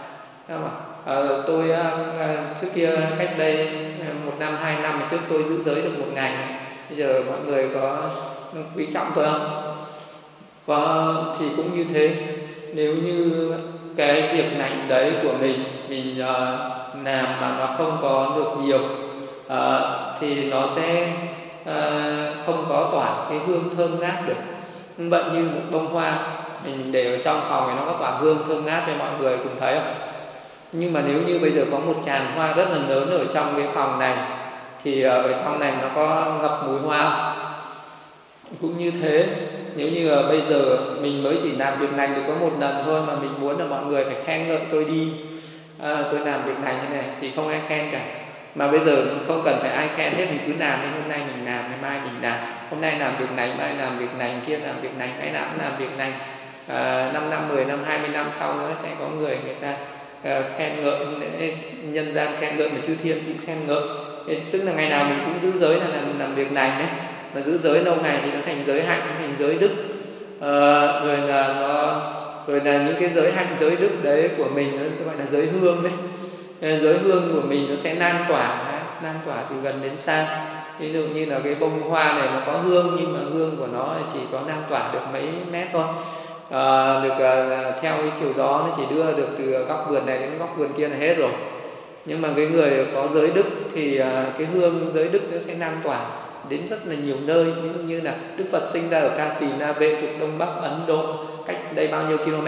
Tôi trước kia cách đây 1 năm 2 năm trước tôi giữ giới được một ngày. Bây giờ mọi người có quý trọng tôi không? Thì cũng như thế. Nếu như cái việc lành đấy của mình làm mà nó không có được nhiều, thì nó sẽ không có tỏa cái hương thơm ngát được. Vậy như một bông hoa mình để ở trong phòng thì nó có tỏa hương thơm ngát cho mọi người cùng thấy không? Nhưng mà nếu như bây giờ có một tràng hoa rất là lớn ở trong cái phòng này, thì ở trong này nó có ngập mùi hoa không? Cũng như thế. Nếu như là bây giờ mình mới chỉ làm việc lành được có một lần thôi, mà mình muốn là mọi người phải khen ngợi tôi đi, tôi làm việc lành như này, thì không ai khen cả. Mà bây giờ không cần phải ai khen hết, mình cứ làm đi. Hôm nay mình làm, ngày mai mình làm. Hôm nay làm việc này, mai làm việc này, kia làm việc này, cái nào cũng làm việc này. 5 năm, 10 năm, 20 năm sau nữa sẽ có người ta khen ngợi, nhân gian khen ngợi, mà chư thiên cũng khen ngợi. Tức là ngày nào mình cũng giữ giới là làm việc này đấy. Mà giữ giới lâu ngày thì nó thành giới hạnh, nó thành giới đức, rồi là nó rồi là những cái giới hạnh giới đức đấy của mình, nó gọi là giới hương đấy. Giới hương của mình nó sẽ lan tỏa từ gần đến xa. Ví dụ như là cái bông hoa này nó có hương, nhưng mà hương của nó chỉ có lan tỏa được mấy mét thôi, theo cái chiều gió nó chỉ đưa được từ góc vườn này đến góc vườn kia là hết rồi. Nhưng mà cái người có giới đức thì cái hương giới đức nó sẽ lan tỏa đến rất là nhiều nơi. Ví dụ như là Đức Phật sinh ra ở Ca Tỳ Na Vệ thuộc Đông Bắc Ấn Độ, cách đây bao nhiêu km.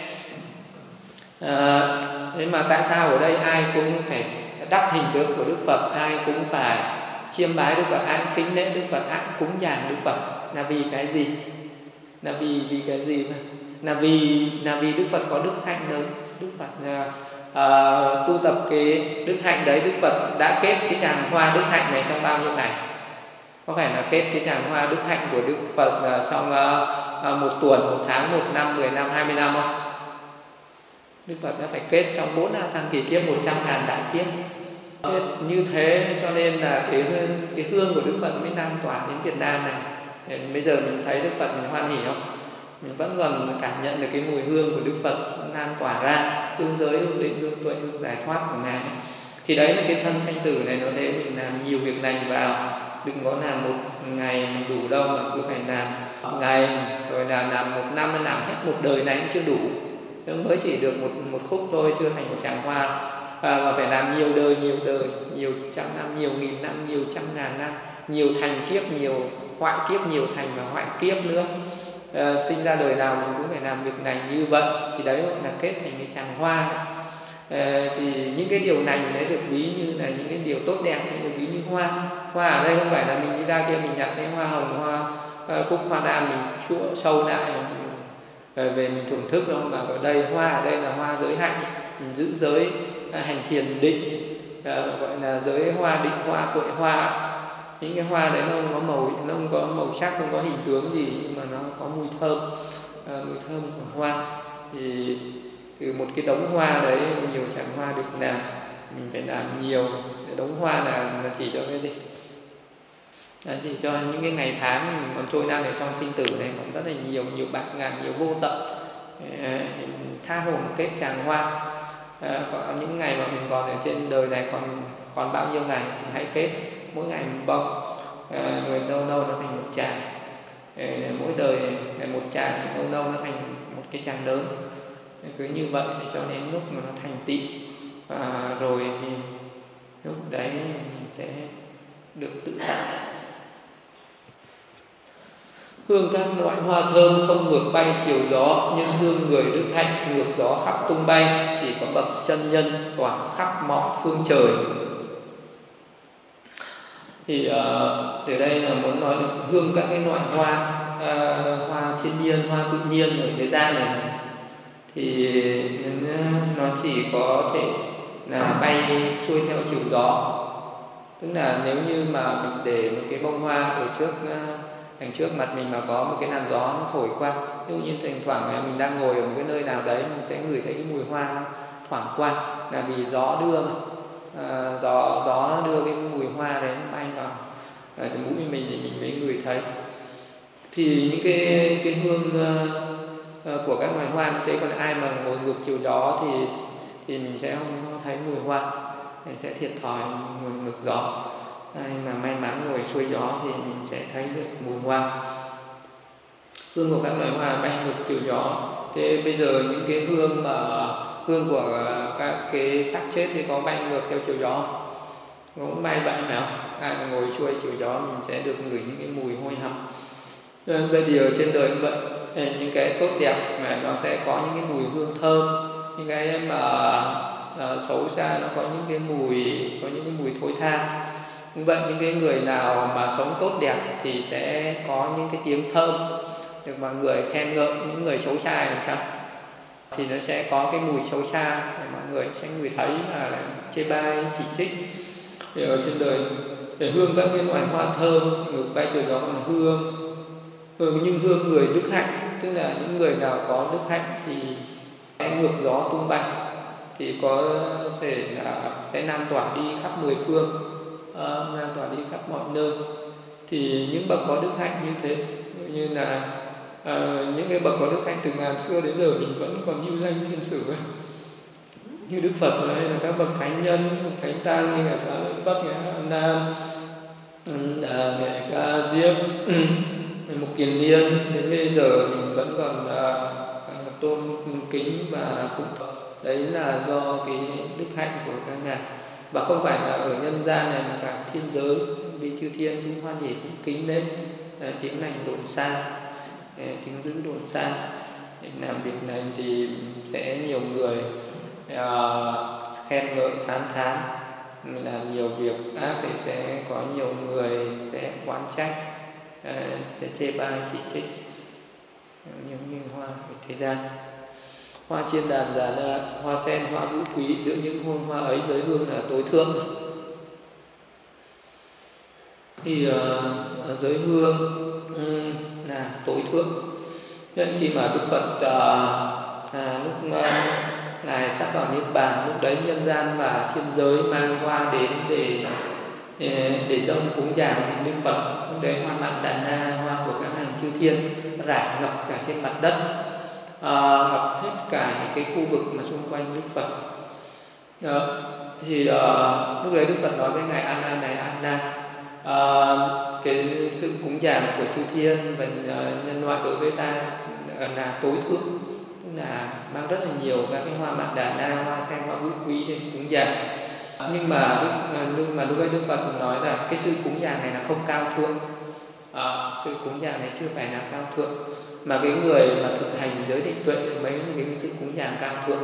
Thế mà tại sao ở đây ai cũng phải đắp hình tượng của Đức Phật, ai cũng phải chiêm bái Đức Phật, ai cũng kính lễ Đức Phật, ai cũng cúng dường Đức Phật, là vì cái gì? Là vì cái gì mà? Là vì Đức Phật có đức hạnh lớn. Đức Phật tu tập cái đức hạnh đấy. Đức Phật đã kết cái tràng hoa đức hạnh này trong bao nhiêu ngày? Có phải là kết cái tràng hoa đức hạnh của Đức Phật trong 1 tuần, 1 tháng, 1 năm, 10 năm, 20 năm không? Đức Phật đã phải kết trong 4 thăng kỳ kiếp, 100.000 đại kiếp. Như thế cho nên là cái hương của Đức Phật mới lan tỏa đến Việt Nam này. Bây giờ mình thấy Đức Phật mình hoan hỉ không? Mình vẫn còn cảm nhận được cái mùi hương của Đức Phật lan tỏa ra, hương giới, hương định, hương tuệ, hương giải thoát của Ngài. Thì đấy là cái thân sanh tử này, nó thế mình làm nhiều việc lành vào, đừng có làm một ngày đủ đâu, mà cứ phải làm một ngày, rồi là làm 1 năm, làm hết một đời này cũng chưa đủ. Mới chỉ được một khúc thôi, chưa thành một tràng hoa. Mà phải làm nhiều đời, nhiều trăm năm, nhiều nghìn năm, nhiều trăm ngàn năm, nhiều thành kiếp, nhiều hoại kiếp, nhiều thành và hoại kiếp nữa. Sinh ra đời nào mình cũng phải làm việc này như vậy. Thì đấy là kết thành cái tràng hoa. Thì những cái điều lành đấy được ví như là những cái điều tốt đẹp đấy được ví như hoa. Hoa ở đây không phải là mình đi ra kia mình nhặt cái hoa hồng, hoa cúc, hoa đan mình chua sâu lại về mình thưởng thức đâu, mà ở đây hoa ở đây là hoa giới hạnh, mình giữ giới hành thiền định, gọi là giới hoa định, hoa tuệ hoa. Những cái hoa đấy nó không có màu, nó không có màu sắc, không có hình tướng gì, nhưng mà nó có mùi thơm của hoa. Thì từ một cái đống hoa đấy, nhiều tràng hoa được làm, mình phải làm nhiều. Đống hoa là chỉ cho cái gì? Chỉ cho những cái ngày tháng mình còn trôi đang ở trong sinh tử này còn rất là nhiều bạc ngàn, nhiều vô tận. Tha hồ kết tràng hoa. Có những ngày mà mình còn ở trên đời này còn bao nhiêu ngày thì hãy kết mỗi ngày một bông, rồi lâu lâu nó thành một tràng. Mỗi đời một tràng, lâu lâu nó thành một cái tràng lớn. Cứ như vậy thì cho đến lúc mà nó thành tịnh rồi thì lúc đấy mình sẽ được tự tại. Hương các loại hoa thơm không ngược bay chiều gió, nhưng hương người đức hạnh ngược gió khắp tung bay, chỉ có bậc chân nhân tỏa khắp mọi phương trời. Thì từ đây là muốn nói được hương các cái loại hoa, hoa thiên nhiên, hoa tự nhiên ở thế gian này, thì nó chỉ có thể là bay xuôi theo chiều gió. Tức là nếu như mà mình để một cái bông hoa ở đằng trước mặt mình mà có một cái làn gió nó thổi qua, ví dụ như thỉnh thoảng mình đang ngồi ở một cái nơi nào đấy, mình sẽ ngửi thấy cái mùi hoa nó thoảng qua, là vì gió đưa mà. Gió đưa cái mùi hoa đấy nó bay vào mũi mình thì mình mới ngửi thấy. Thì những cái hương của các loài hoa như thế, còn ai mà ngồi ngược chiều gió thì mình sẽ không thấy mùi hoa, mình sẽ thiệt thòi ngồi ngược gió. Ai mà may mắn ngồi xuôi gió thì mình sẽ thấy được mùi hoa. Hương của các loài hoa bay ngược chiều gió. Thế bây giờ những cái hương của các cái xác chết thì có bay ngược theo chiều gió, cũng bay vậy phải không? Ai mà ngồi xuôi chiều gió mình sẽ được ngửi những cái mùi hôi hăm. Bây giờ trên đời như vậy, những cái tốt đẹp mà nó sẽ có những cái mùi hương thơm, những cái mà xấu xa nó có những cái mùi thối tha. Như vậy những cái người nào mà sống tốt đẹp thì sẽ có những cái tiếng thơm được mọi người khen ngợi. Những người xấu xa làm sao? Thì nó sẽ có cái mùi xấu xa để mọi người sẽ ngửi thấy là chê bai, chỉ trích. Thì ở trên đời để hương các cái loài hoa thơm ngược bay chiều gió là hương. Nhưng hương người đức hạnh, tức là những người nào có đức hạnh thì sẽ ngược gió tung bay, thì sẽ lan tỏa đi khắp 10 phương, lan tỏa đi khắp mọi nơi. Thì những bậc có đức hạnh như thế, như là Những cái bậc có đức hạnh từ ngàn xưa đến giờ mình vẫn còn lưu danh thiên sử ấy. Như Đức Phật hay là các bậc thánh nhân, bậc thánh tăng như là Xá Lợi Phất, Ngài A Nan, Ngài Ca Diếp, Mục Kiền Liên, đến bây giờ mình vẫn còn tôn kính và phụng thờ. Đấy là do cái đức hạnh của các ngài, và không phải là ở nhân gian này mà cả thiên giới, vị chư thiên cũng hoan hỉ cũng kính lên tiếng lành đồn xa, tiếng dữ đồn xa. Để làm việc này thì sẽ nhiều người khen ngợi tán thán, làm nhiều việc ác thì sẽ có nhiều người sẽ oán trách, sẽ chê bai chỉ trích, giống như hoa của thế gian. Hoa chiên đàn giả đa, hoa sen, hoa vũ quý, giữa những hương hoa ấy giới hương là tối thượng. Thì giới hương là tối thượng. Nên khi mà Đức Phật lúc Ngài sắp vào Niết Bàn, lúc đấy nhân gian và thiên giới mang hoa đến để dâng cúng dường đến Đức Phật. Lúc đấy hoa mạn đà na, hoa của các hàng chư thiên rải ngập cả trên mặt đất, ngập hết cả những cái khu vực mà xung quanh Đức Phật. Thì lúc đấy Đức Phật nói với ngài A Nan này: A Nan, cái sự cúng dường của chư thiên và nhân loại đối với ta là tối thượng, tức là mang rất là nhiều các cái hoa mạn đà na, hoa sen, hoa vũ quý để cúng dường. Nhưng mà lúc đấy Đức Phật nói là cái sự cúng dường này là không cao thượng, sự cúng dường này chưa phải là cao thượng, mà cái người mà thực hành giới định tuệ mấy cái sự cúng dường cao thượng.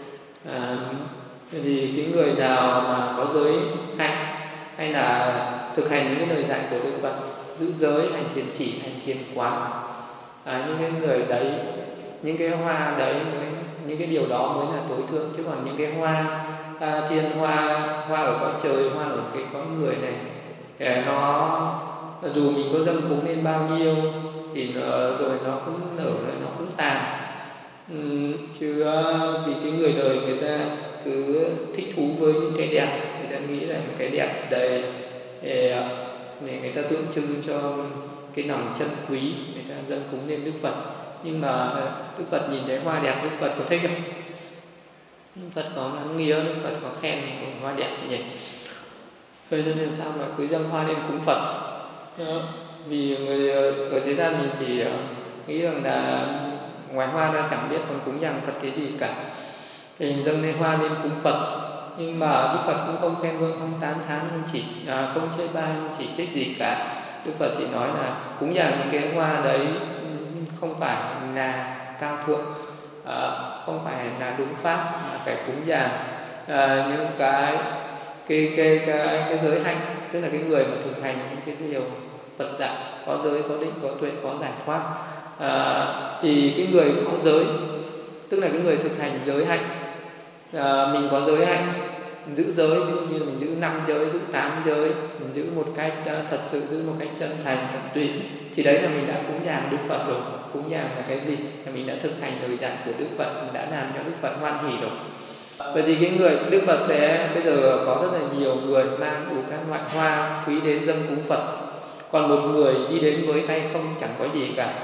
Thì cái người nào mà có giới hạnh hay là thực hành những cái lời dạy của Đức Phật, giữ giới, hành thiền chỉ, hành thiền quán, những cái người đấy, những cái hoa đấy mới, những cái điều đó mới là tối thượng. Chứ còn những cái hoa thiên hoa, hoa ở cõi trời, hoa ở cái cõi người này, nó dù mình có dâng cúng lên bao nhiêu thì rồi nó cũng nở, rồi nó cũng tàn. Chứ vì cái người đời người ta cứ thích thú với những cái đẹp, người ta nghĩ là cái đẹp đầy để người ta tượng trưng cho cái lòng chân quý, người ta dâng cúng lên Đức Phật. Nhưng mà Đức Phật nhìn thấy hoa đẹp, Đức Phật có thích không? Đức Phật có ngắm nghía, Đức Phật có khen hoa đẹp nhỉ? Thế nên sao mà cứ dâng hoa lên cúng Phật? Vì người ở thế gian mình chỉ nghĩ rằng là ngoài hoa ra chẳng biết còn cúng dường Phật cái gì cả, thì dâng lên hoa lên cúng Phật. Nhưng mà Đức Phật cũng không khen ngợi, không tán thán, không chê bai, không chỉ trích gì cả. Đức Phật chỉ nói là cúng dường những cái hoa đấy không phải là cao thượng, không phải là đúng pháp, mà phải cúng dường những cái giới hạnh, tức là cái người mà thực hành những cái điều Phật dạy, có giới, có định, có tuệ, có giải thoát. Thì cái người có giới, tức là cái người thực hành giới hạnh, mình có giới hạnh, giữ giới, ví dụ như là mình giữ 5 giới, giữ 8 giới, mình giữ một cách thật sự, giữ một cách chân thành, tận tụy, thì đấy là mình đã cúng dường Đức Phật rồi. Cúng dường là cái gì? Là mình đã thực hành lời dạy của Đức Phật, mình đã làm cho Đức Phật hoan hỉ rồi. Vậy thì cái người Đức Phật sẽ bây giờ có rất là nhiều người mang đủ các loại hoa quý đến dâng cúng Phật, còn một người đi đến với tay không, chẳng có gì cả,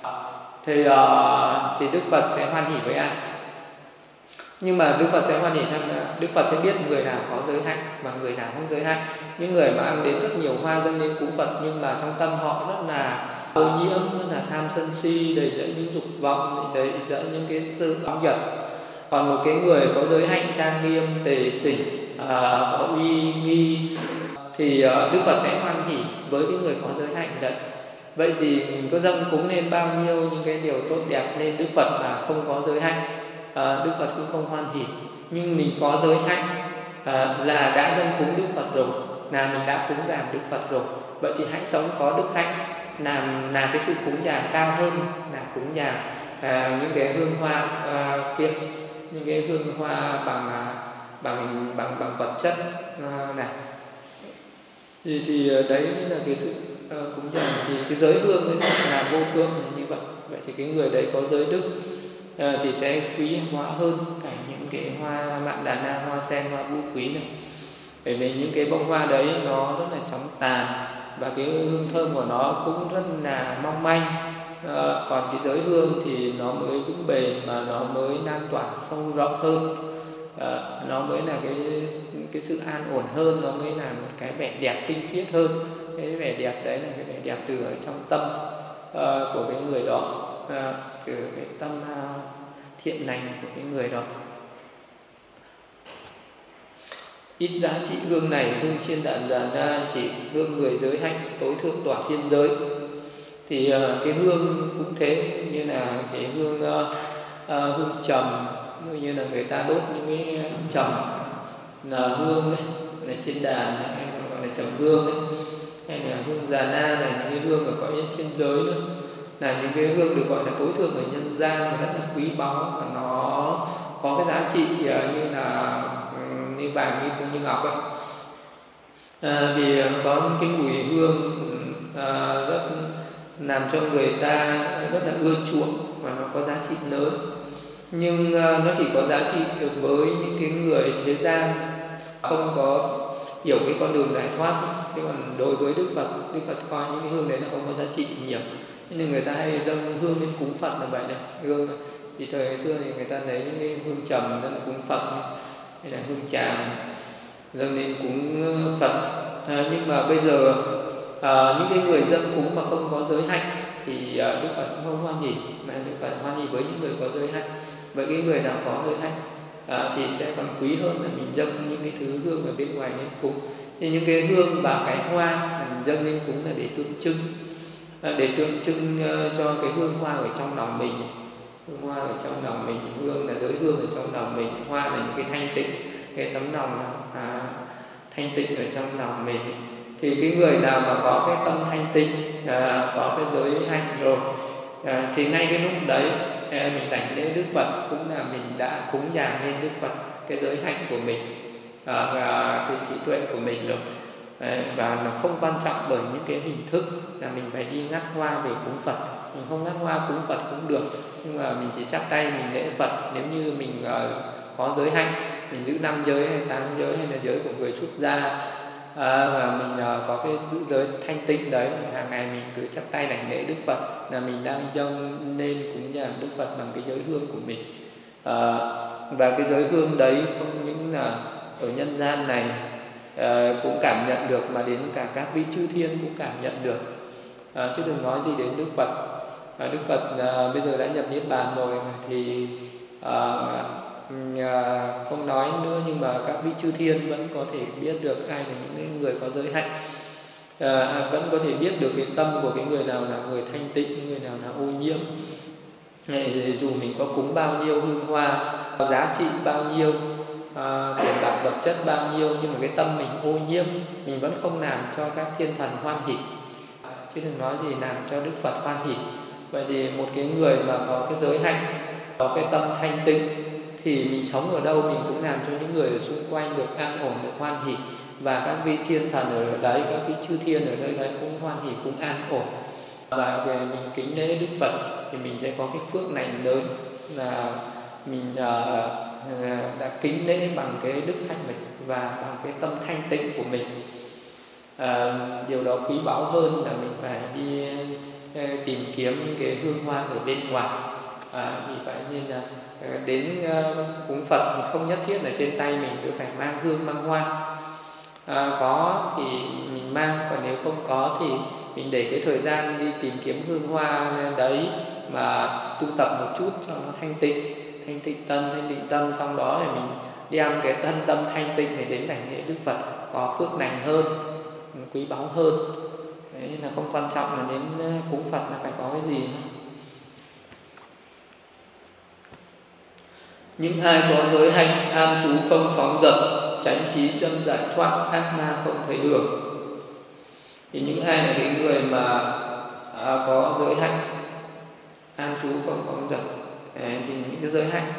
thì Đức Phật sẽ hoan hỉ với ai? Nhưng mà Đức Phật sẽ hoan hỉ xem là Đức Phật sẽ biết người nào có giới hạnh và người nào không giới hạnh. Những người mà mang đến rất nhiều hoa dâng lên cúng Phật, nhưng mà trong tâm họ rất là ô nhiễm, rất là tham sân si, đầy dẫy những dục vọng, đầy dẫy những cái sự óng giật. Còn một cái người có giới hạnh trang nghiêm, tề chỉnh, có uy nghi, thì Đức Phật sẽ hoan hỉ với cái người có giới hạnh đấy. Vậy thì mình có dâng cúng lên bao nhiêu những cái điều tốt đẹp lên Đức Phật mà không có giới hạnh, Đức Phật cũng không hoan hỉ. Nhưng mình có giới hạnh là đã dâng cúng Đức Phật rồi, là mình đã cúng dường Đức Phật rồi. Vậy thì hãy sống có đức hạnh, làm cái sự cúng dường cao hơn là cúng dường những cái hương hoa kia, những cái hương hoa bằng vật chất này. Thì đấy là cái sự cúng dường. Thì cái giới hương ấy là vô thượng là như vậy. Vậy thì cái người đấy có giới đức thì sẽ quý hóa hơn cả những cái hoa mạn đà na, hoa sen, hoa vũ quý này. Bởi vì những cái bông hoa đấy nó rất là chóng tàn, và cái hương thơm của nó cũng rất là mong manh, Còn cái giới hương thì nó mới vững bền mà nó mới lan tỏa sâu rộng hơn. Nó mới là cái sự an ổn hơn, nó mới là một cái vẻ đẹp tinh khiết hơn. Cái vẻ đẹp đấy là cái vẻ đẹp từ ở trong tâm của cái người đó, từ cái tâm thiện lành của cái người đó. Ít giá trị hương này, hương chiên đàn già na, chỉ hương người giới hạnh tối thượng tỏa thiên giới. Thì cái hương cũng thế, như là cái hương trầm, như là người ta đốt những cái trầm là hương ấy, là trên đàn hay gọi là trầm hương ấy, hay là hương già na này, những cái hương ở cõi thiên giới nữa, là những cái hương được gọi là tối thượng ở nhân gian và rất là quý báu, và nó có cái giá trị như là như vàng, như ngọc ấy. Vì có cái mùi hương rất làm cho người ta rất là ưa chuộng và nó có giá trị lớn. Nhưng nó chỉ có giá trị được với những cái người thế gian không có hiểu cái con đường giải thoát. Thế còn đối với Đức Phật coi những cái hương đấy là không có giá trị nhiều, nên người ta hay dâng hương lên cúng Phật là vậy này. Hương thì thời xưa thì người ta lấy những cái hương trầm dâng cúng Phật, hay là hương tràm dâng lên cúng Phật. Nhưng mà bây giờ những cái người dâng cúng mà không có giới hạnh thì Đức Phật cũng không hoan hỉ, mà Đức Phật hoan hỉ với những người có giới hạnh. Với cái người nào có giới hạnh thì sẽ còn quý hơn là mình dâng những cái thứ hương ở bên ngoài lên cúng. Thì những cái hương và cái hoa mình dâng lên cúng là để tượng trưng cho cái hương hoa ở trong lòng mình. Hương hoa ở trong lòng mình, hương là giới hương ở trong lòng mình, hoa là những cái thanh tịnh, cái tấm lòng thanh tịnh ở trong lòng mình. Thì cái người nào mà có cái tâm thanh tịnh, có cái giới hạnh rồi, thì ngay cái lúc đấy mình đảnh lễ Đức Phật cũng là mình đã cúng dường lên Đức Phật cái giới hạnh của mình, cái trí tuệ của mình rồi. Và nó không quan trọng bởi những cái hình thức là mình phải đi ngắt hoa về cúng Phật. Mình không ngắt hoa cúng Phật cũng được, nhưng mà mình chỉ chắp tay mình lễ Phật. Nếu như mình có giới hạnh, mình giữ 5 giới hay 8 giới hay là giới của người xuất gia, và mình có cái giữ giới thanh tịnh đấy, hàng ngày mình cứ chắp tay đảnh lễ Đức Phật là mình đang dâng lên cúng dường Đức Phật bằng cái giới hương của mình. Và cái giới hương đấy không những là ở nhân gian này cũng cảm nhận được, mà đến cả các vị chư thiên cũng cảm nhận được, chứ đừng nói gì đến Đức Phật. Đức Phật bây giờ đã nhập niết bàn rồi thì không nói nữa, nhưng mà các vị chư thiên vẫn có thể biết được ai là những người có giới hạnh, vẫn có thể biết được cái tâm của cái người nào là người thanh tịnh, người nào là ô nhiễm. Dù mình có cúng bao nhiêu hương hoa, giá trị bao nhiêu, tiền bạc vật chất bao nhiêu, nhưng mà cái tâm mình ô nhiễm, mình vẫn không làm cho các thiên thần hoan hỉ, chứ đừng nói gì làm cho Đức Phật hoan hỉ. Vậy thì một cái người mà có cái giới hạnh, có cái tâm thanh tịnh, thì mình sống ở đâu mình cũng làm cho những người ở xung quanh được an ổn, được hoan hỉ. Và các vị thiên thần ở đấy, các vị chư thiên ở nơi đấy cũng hoan hỉ, cũng an ổn. Và mình kính lễ Đức Phật thì mình sẽ có cái phước lành lớn, là mình đã kính lễ bằng cái đức hạnh và bằng cái tâm thanh tịnh của mình. Điều đó quý báu hơn là mình phải đi tìm kiếm những cái hương hoa ở bên ngoài. Vì vậy nên là đến cúng Phật không nhất thiết là trên tay mình cứ phải mang hương mang hoa. Có thì mình mang, còn nếu không có thì mình để cái thời gian đi tìm kiếm hương hoa đấy mà tu tập một chút cho nó thanh tịnh tâm, xong đó thì mình đem cái thân tâm thanh tịnh để đến đảnh lễ Đức Phật, có phước lành hơn, quý báu hơn. Đấy là không quan trọng là đến cúng Phật là phải có cái gì. Những ai có giới hạnh, an trú không phóng dật, chánh trí chân giải thoát, ác ma không thấy đường. Thì những ai là cái người mà có giới hạnh, an trú không phóng dật, thì những cái giới hạnh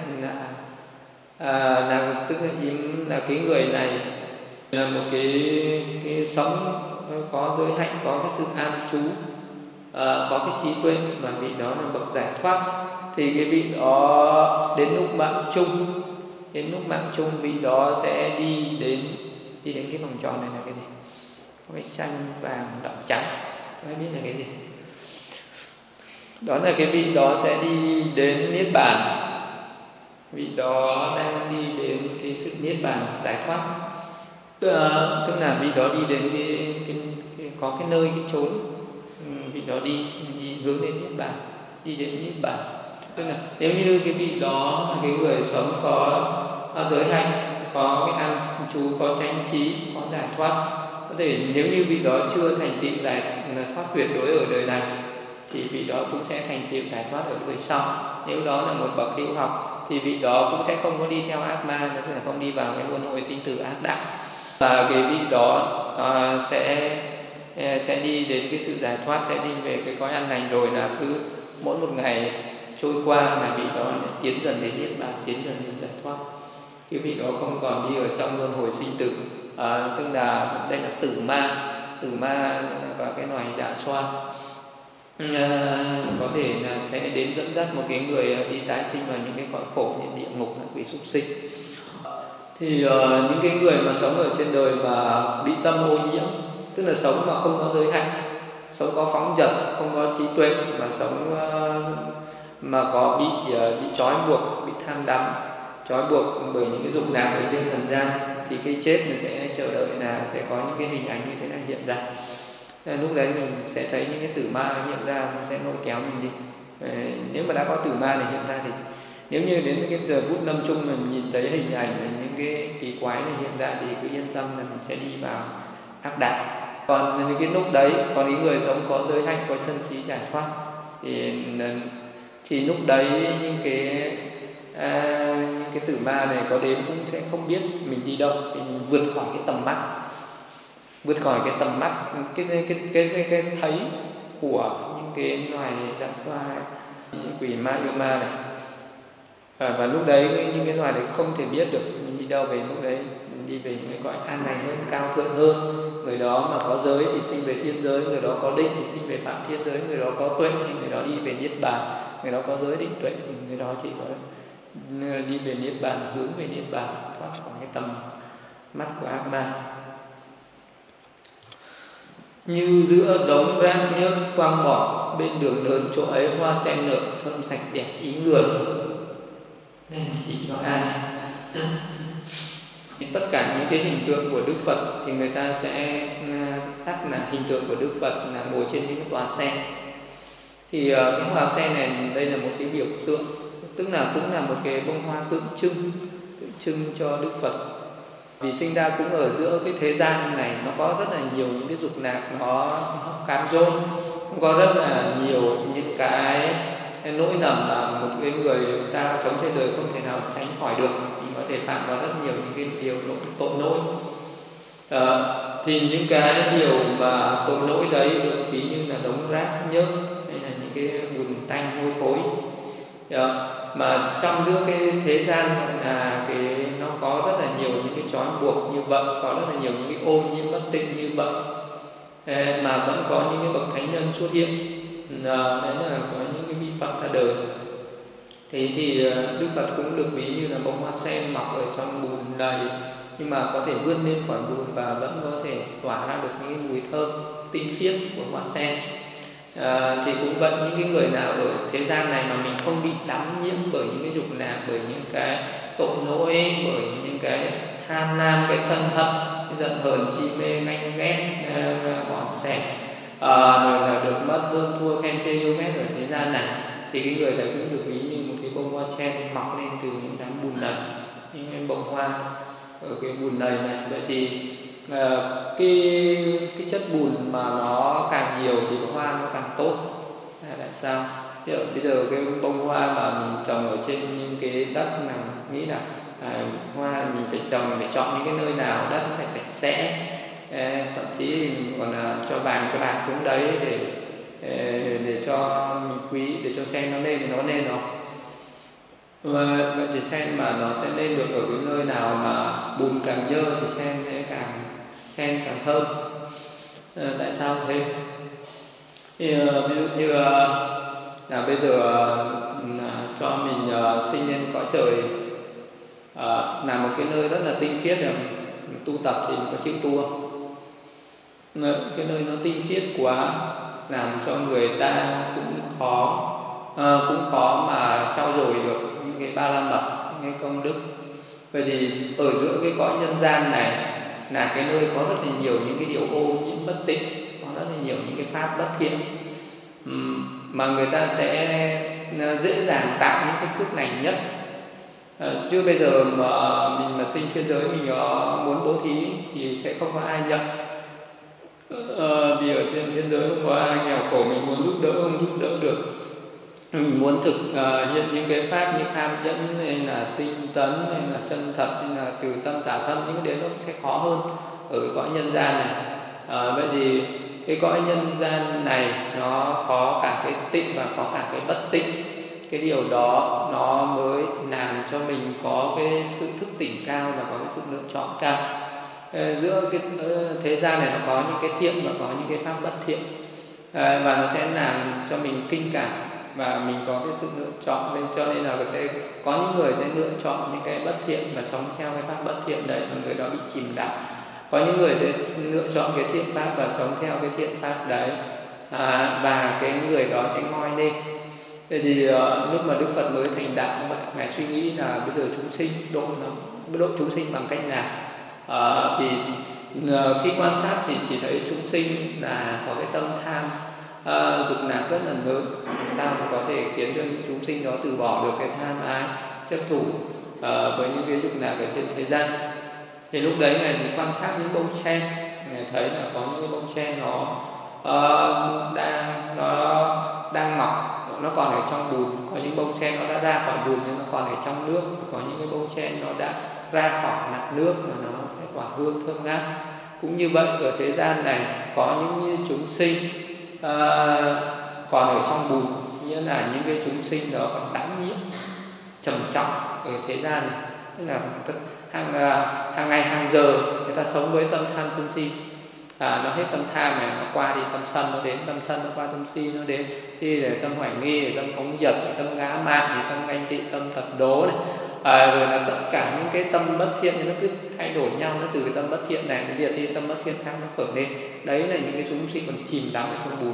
là tức là cái người này là một cái sống có giới hạnh, có cái sự an trú, có cái trí tuệ, và vị đó là bậc giải thoát. Thì cái vị đó đến lúc mạng chung vị đó sẽ đi đến cái vòng tròn này là cái gì? Có cái xanh vàng đỏ trắng, không biết là cái gì. Đó là cái vị đó sẽ đi đến niết bàn, vị đó đang đi đến cái sự niết bàn giải thoát, tức là vị đó đi đến có cái nơi, cái chốn vị đó đi hướng đến niết bàn, đi đến niết bàn. Tức là nếu như cái vị đó là cái người sống có giới hạnh, có cái an trú, có chánh trí, có giải thoát, có thể nếu như vị đó chưa thành tựu giải thoát tuyệt đối ở đời này thì vị đó cũng sẽ thành tựu giải thoát ở đời sau. Nếu đó là một bậc hữu học thì vị đó cũng sẽ không có đi theo ác ma, tức là không đi vào cái luân hồi sinh tử ác đạo, và cái vị đó sẽ đi đến cái sự giải thoát, sẽ đi về cái cõi an lành, rồi là cứ mỗi một ngày trôi qua là vị đó tiến dần đến niết bàn, tiến dần đến giải thoát. Cái vị đó không còn đi ở trong luân hồi sinh tử, tức là đây là tử ma. Tử ma là cái loài dạ xoa, có thể là sẽ đến dẫn dắt một cái người đi tái sinh vào những cái cõi khổ như địa ngục, quỷ súc sinh. Thì những cái người mà sống ở trên đời mà bị tâm ô nhiễm, tức là sống mà không có giới hạn, sống có phóng dật, không có trí tuệ, mà sống mà có bị trói buộc, bị tham đắm, trói buộc bởi những cái dục lạc ở trên trần gian, thì khi chết mình sẽ chờ đợi là sẽ có những cái hình ảnh như thế này hiện ra. Lúc đấy mình sẽ thấy những cái tử ma hiện ra, nó sẽ lôi kéo mình đi. Nếu mà đã có tử ma này hiện ra thì nếu như đến cái giờ phút lâm chung mình nhìn thấy hình ảnh những cái kỳ quái này hiện ra thì cứ yên tâm là mình sẽ đi vào ác đạo. Còn những cái lúc đấy, còn những người sống có giới hạnh, có chân trí giải thoát thì lúc đấy những cái tử ma này có đến cũng sẽ không biết mình đi đâu, vì mình vượt khỏi cái tầm mắt, vượt khỏi cái tầm mắt, cái thấy của những cái loài dạ xoa, những quỷ ma yêu ma này. Và lúc đấy những cái loài đấy không thể biết được mình đi đâu, về lúc đấy mình đi về những cái cõi an lành hơn, cao thượng hơn. Người đó mà có giới thì sinh về thiên giới, người đó có định thì sinh về phạm thiên giới, người đó có tuệ thì người đó đi về niết bàn, người đó có giới định tuệ thì người đó chỉ có đi về niết bàn, hướng về niết bàn, thoát khỏi cái tầm mắt của ác ma. Như giữa đống rác nhớt quang bỏ, bên đường lớn chỗ ấy hoa sen nở, thơm sạch đẹp ý người. Nên chỉ cho ai. Tất cả những cái hình tượng của Đức Phật thì người ta sẽ tắt là hình tượng của Đức Phật là ngồi trên những cái tòa sen. Thì cái hoa sen này đây là một cái biểu tượng, tức là cũng là một cái bông hoa tượng trưng cho Đức Phật. Vì sinh ra cũng ở giữa cái thế gian này, nó có rất là nhiều những cái dục lạc, nó cám dỗ, có rất là nhiều những cái nỗi lầm mà một cái người ta sống trên đời không thể nào tránh khỏi được, thì có thể phạm vào rất nhiều những cái điều tội lỗi. Thì những cái điều mà tội lỗi đấy được ví như là đống rác nhớt, hay là những cái bùn tanh hôi thối. Mà trong giữa cái thế gian là nó có rất là nhiều những cái trói buộc như vậy, có rất là nhiều những cái ô nhiễm bất tịnh như vậy, mà vẫn có những cái bậc thánh nhân xuất hiện. Đấy là có những cái vị Phật ra đời. Thế thì Đức Phật cũng được ví như là bông hoa sen mọc ở trong bùn đầy, nhưng mà có thể vươn lên khỏi bùn và vẫn có thể tỏa ra được những cái mùi thơm tinh khiết của hoa sen. Thì cũng vậy, những cái người nào ở thế gian này mà mình không bị đắm nhiễm bởi những cái dục lạc, bởi những cái tội lỗi, bởi những cái tham lam, cái sân hận, cái giận hờn, si mê, ganh ghét, bỏn sẻn, rồi là được mất hơn thua, khen chê yêu ghét ở thế gian này, thì cái người này cũng được ví như một cái bông hoa sen mọc lên từ những đám bùn đầy, những bông hoa ở cái bùn đầy này. Vậy thì cái chất bùn mà nó càng nhiều thì cái hoa nó càng tốt. Tại sao? Bây giờ cái bông hoa mà mình trồng ở trên những cái đất này, nghĩ là hoa mình phải trồng, phải chọn những cái nơi nào đất nó phải sạch sẽ, thậm chí mình còn là cho vàng cho bạc xuống đấy để cho mình quý, để cho sen nó lên thì nó lên rồi. Vậy thì sen mà nó sẽ lên được ở cái nơi nào mà bùn càng nhơ thì sen càng thơm. Tại sao thế? Thì ví dụ như là bây giờ cho mình sinh lên cõi trời, là một cái nơi rất là tinh khiết, là mình tu tập thì mình có chịu tu không? Cái nơi nó tinh khiết quá làm cho người ta cũng khó mà trau dồi được những cái ba la mật, những cái công đức. Vậy thì ở giữa cái cõi nhân gian này là cái nơi có rất là nhiều những cái điều ô nhiễm bất tịnh, có rất là nhiều những cái pháp bất thiện, mà người ta sẽ dễ dàng tạo những cái phước lành nhất. Chứ bây giờ mà mình mà sinh thiên giới, mình muốn bố thí thì sẽ không có ai nhận. Vì ở trên thiên giới không có ai nghèo khổ, mình muốn giúp đỡ không giúp đỡ được. Mình muốn thực hiện những cái pháp như kham nhẫn hay là tinh tấn hay là chân thật hay là từ tâm xả thân, những cái đấy nó sẽ khó hơn ở cái cõi nhân gian này. Vậy thì cái cõi nhân gian này nó có cả cái tịnh và có cả cái bất tịnh. Cái điều đó nó mới làm cho mình có cái sự thức tỉnh cao và có cái sự lựa chọn cao. Giữa cái thế gian này nó có những cái thiện và có những cái pháp bất thiện, và nó sẽ làm cho mình kinh cảm và mình có cái sự lựa chọn. Nên cho nên là sẽ có những người sẽ lựa chọn những cái bất thiện và sống theo cái pháp bất thiện đấy, và người đó bị chìm đắm. Có những người sẽ lựa chọn cái thiện pháp và sống theo cái thiện pháp đấy, và cái người đó sẽ ngoi lên. Vậy thì lúc mà Đức Phật mới thành đạo, Ngài suy nghĩ là bây giờ chúng sinh độ chúng sinh bằng cách nào? Vì khi quan sát thì chỉ thấy chúng sinh là có cái tâm tham dục lạc rất là lớn. Sao mà có thể khiến cho những chúng sinh đó từ bỏ được cái tham ái chấp thủ với những cái dục lạc ở trên thế gian? Thì lúc đấy Ngài thì quan sát những bông sen, Ngài thấy là có những cái bông sen nó đang mọc, nó còn ở trong bùn. Có những bông sen nó đã ra khỏi bùn nhưng nó còn ở trong nước. Có những cái bông sen nó đã ra khỏi mặt nước mà nó tỏa hương thơm ngát. Cũng như vậy, ở thế gian này có những chúng sinh còn ở trong bùn, nghĩa là những cái chúng sinh đó còn đắm nhiễm trầm trọng ở thế gian này. Tức là hàng ngày hàng giờ người ta sống với tâm tham sân si. Nó hết tâm tham này, nó qua đi tâm sân, nó đến tâm sân, nó qua tâm si, nó đến si để tâm hoài nghi, tâm phóng dật, tâm ngã mạn, tâm ganh tị, tâm thật đố này. Rồi là tất cả những cái tâm bất thiện nó cứ thay đổi nhau, nó từ cái tâm bất thiện này nó diệt đi, tâm bất thiện khác nó khởi lên. Đấy là những cái chúng sinh còn chìm đắm ở trong bùn.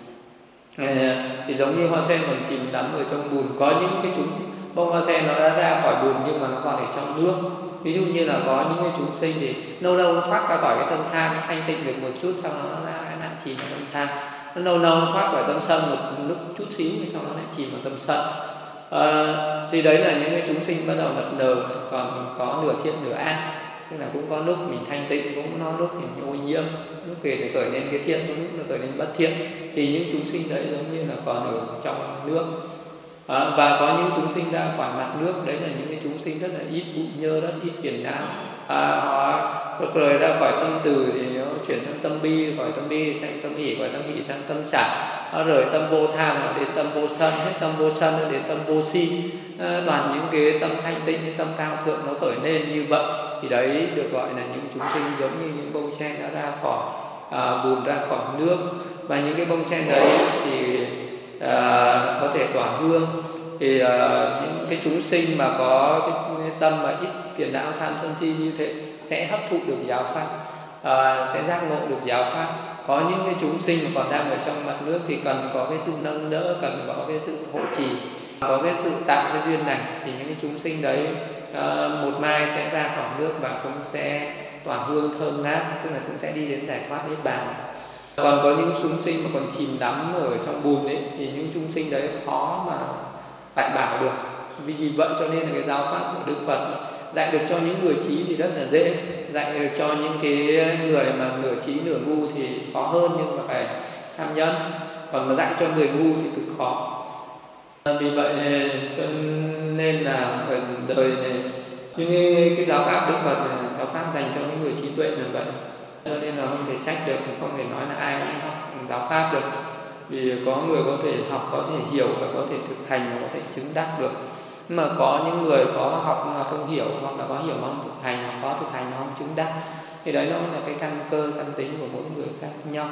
Thì giống như hoa sen còn chìm đắm ở trong bùn. Có những cái bông hoa sen nó đã ra khỏi bùn nhưng mà nó còn ở trong nước. Ví dụ như là có những cái chúng sinh thì lâu lâu nó thoát ra khỏi cái tâm tham, nó thanh tịnh được một chút, sau đó nó lại chìm vào tâm tham. Nó lâu lâu nó thoát khỏi tâm sân một lúc chút xíu, sau đó lại chìm vào tâm sân. Thì đấy là những cái chúng sinh bắt đầu lập lờ, còn có nửa thiện nửa ác. Tức là cũng có lúc mình thanh tịnh, cũng có lúc thì mình ô nhiễm, lúc thì khởi lên cái thiện, lúc nó khởi lên bất thiện. Thì những chúng sinh đấy giống như là còn ở trong nước. Và có những chúng sinh ra khỏi mặt nước, đấy là những cái chúng sinh rất là ít bụi nhơ, rất ít phiền não. Họ rời ra khỏi tâm từ thì nó chuyển sang tâm bi, khỏi tâm bi sang tâm hỷ, khỏi tâm hỷ sang tâm xả. Nó rời tâm vô tham nó đến tâm vô sân, hết tâm vô sân nó đến tâm vô si. Toàn những cái tâm thanh tịnh, những tâm cao thượng nó khởi lên như vậy. Thì đấy được gọi là những chúng sinh giống như những bông sen đã ra khỏi bùn, ra khỏi nước. Và những cái bông sen đấy thì có thể tỏa hương. Thì những cái chúng sinh mà có cái tâm mà ít phiền não tham sân si như thế sẽ hấp thụ được giáo pháp, sẽ giác ngộ được giáo pháp. Có những cái chúng sinh mà còn đang ở trong mặt nước thì cần có cái sự nâng đỡ, cần có cái sự hộ trì, có cái sự tạo cái duyên này. Thì những cái chúng sinh đấy một mai sẽ ra khỏi nước và cũng sẽ tỏa hương thơm ngát, tức là cũng sẽ đi đến giải thoát niết bàn. Còn có những chúng sinh mà còn chìm đắm ở trong bùn ấy, thì những chúng sinh đấy khó mà lại bảo được. Vì vậy cho nên là cái giáo pháp của Đức Phật dạy được cho những người trí thì rất là dễ, dạy được cho những cái người mà nửa trí nửa ngu thì khó hơn, nhưng mà phải tham nhân. Còn mà dạy cho người ngu thì cực khó. Vì vậy cho nên là ở đời này những cái giáo pháp Đức Phật là giáo pháp dành cho những người trí tuệ là vậy. Cho nên là không thể trách được, không thể nói là ai cũng học giáo pháp được. Vì có người có thể học, có thể hiểu và có thể thực hành và có thể chứng đắc được. Nhưng mà có những người có học mà không hiểu, hoặc là có hiểu mà không thực hành, hoặc có thực hành mà không chứng đắc. Thì đấy nó là cái căn cơ, căn tính của mỗi người khác nhau.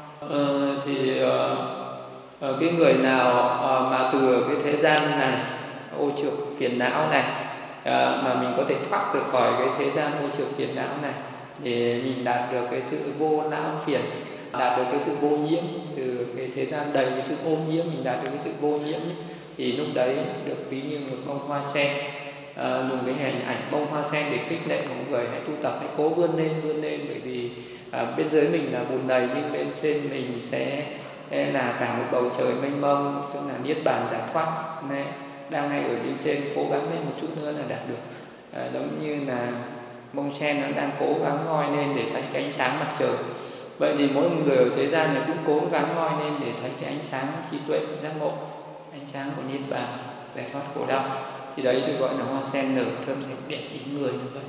Cái người nào mà từ cái thế gian này, ô trượt phiền não này, mà mình có thể thoát được khỏi cái thế gian ô trượt phiền não này, để mình đạt được cái sự vô não phiền, đạt được cái sự vô nhiễm. Từ cái thế gian đầy cái sự ô nhiễm, mình đạt được cái sự vô nhiễm ấy. Thì lúc đấy được ví như một bông hoa sen. Dùng cái hình ảnh bông hoa sen để khích lệ mọi người hãy tu tập, hãy cố vươn lên, bởi vì bên dưới mình là bùn đầy nhưng bên trên mình sẽ là cả một bầu trời mênh mông, tức là niết bàn giải thoát. Này, đang ngay ở bên trên, cố gắng lên một chút nữa là đạt được. Giống như là bông sen nó đang cố gắng ngoi lên để thấy cái ánh sáng mặt trời. Vậy thì mỗi người ở thế gian này cũng cố gắng ngoi lên để thấy cái ánh sáng trí tuệ giác ngộ, ánh sáng của niết bàn giải thoát khổ đau. Thì đấy được gọi là hoa sen nở thơm sạch đẹp ý người như vậy.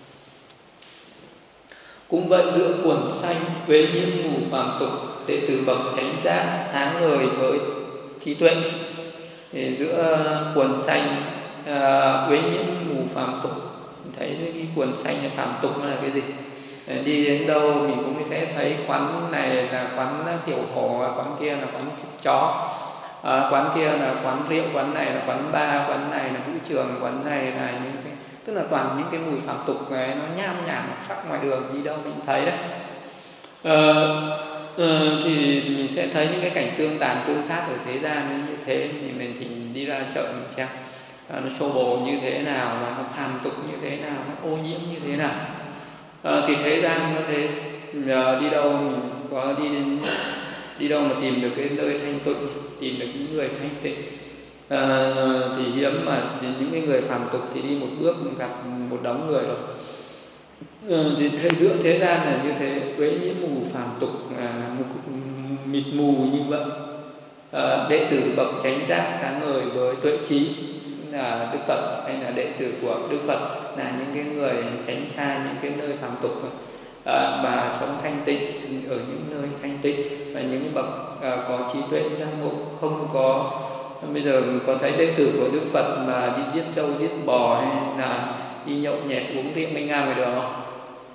Cũng vậy, giữa quần xanh uế nhiễm mù phàm tục, đệ tử bậc chánh giác sáng ngời với trí tuệ. Thì giữa quần xanh uế nhiễm mù phàm tục, thấy cái quần xanh là phàm tục là cái gì? Đi đến đâu mình cũng sẽ thấy quán này là quán tiểu hổ, quán kia là quán chó, quán kia là quán rượu, quán này là quán bar, quán này là vũ trường, quán này là những cái, tức là toàn những cái mùi phàm tục này, nó nham nhảm sắc ngoài đường đi đâu mình thấy đấy. Thì mình sẽ thấy những cái cảnh tương tàn tương sát ở thế gian như thế. Thì mình đi ra chợ mình xem nó xô bồ như thế nào, và nó phàm tục như thế nào, nó ô nhiễm như thế nào. Thì thế gian nó thế, đi đâu mình có đi đâu mà tìm được cái nơi thanh tịnh, tìm được những người thanh tịnh. Thì hiếm mà những cái người phàm tục thì đi một bước mình gặp một đống người rồi. Thì giữa thế gian là như thế, uế nhiễm mù phàm tục, mịt mù như vậy. Đệ tử bậc chánh giác sáng ngời với tuệ trí, là Đức Phật hay là đệ tử của Đức Phật, là những cái người tránh xa những cái nơi phàm tục và sống thanh tịnh ở những nơi thanh tịnh, và những bậc có trí tuệ giác ngộ. Không có bây giờ có thấy đệ tử của Đức Phật mà đi giết trâu giết bò hay là đi nhậu nhẹt uống rượu mênh ngang ngoài đường không?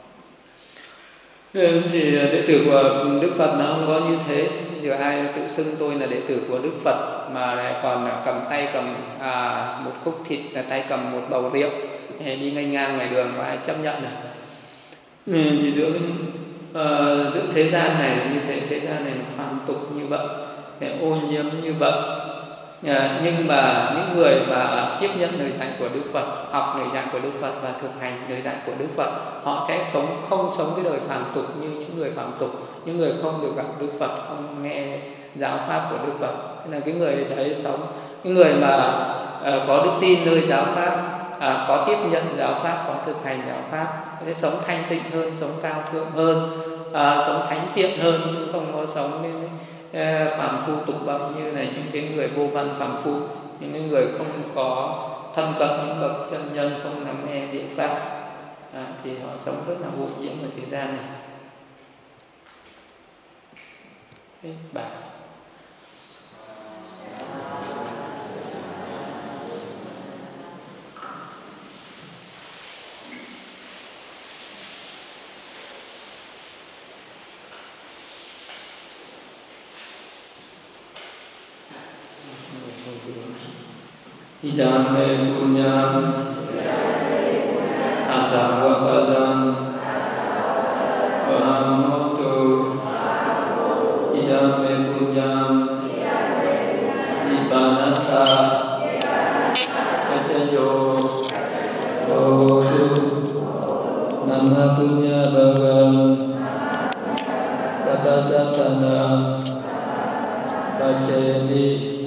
Thì đệ tử của Đức Phật nó không có như thế. Bây giờ ai tự xưng tôi là đệ tử của Đức Phật mà lại còn cầm tay cầm một khúc thịt, là tay cầm một bầu rượu, đi nghênh ngang ngoài đường có ai chấp nhận được? Thì giữa thế gian này như thế, thế gian này là phàm tục như vậy, ô nhiễm như vậy. Nhưng mà những người mà tiếp nhận lời dạy của Đức Phật, học lời dạy của Đức Phật và thực hành lời dạy của Đức Phật, họ sẽ không sống cái đời phàm tục như những người phàm tục. Những người không được gặp Đức Phật, không nghe giáo pháp của Đức Phật, thế là cái người đấy sống. Những người mà có đức tin nơi giáo pháp, có tiếp nhận giáo pháp, có thực hành giáo pháp, sẽ sống thanh tịnh hơn, sống cao thượng hơn, sống thánh thiện hơn, chứ không có sống phàm phu tục bậy như là những cái người vô văn phàm phu, những cái người không có thân cận những bậc chân nhân, không lắng nghe diệu pháp, thì họ sống rất là vô nhiễm ở thế gian này. Bà Idame punyam asavakadam vahamotu. Idame punyam ibanasa acayo hotu nama punya bagam sabasatana pacemi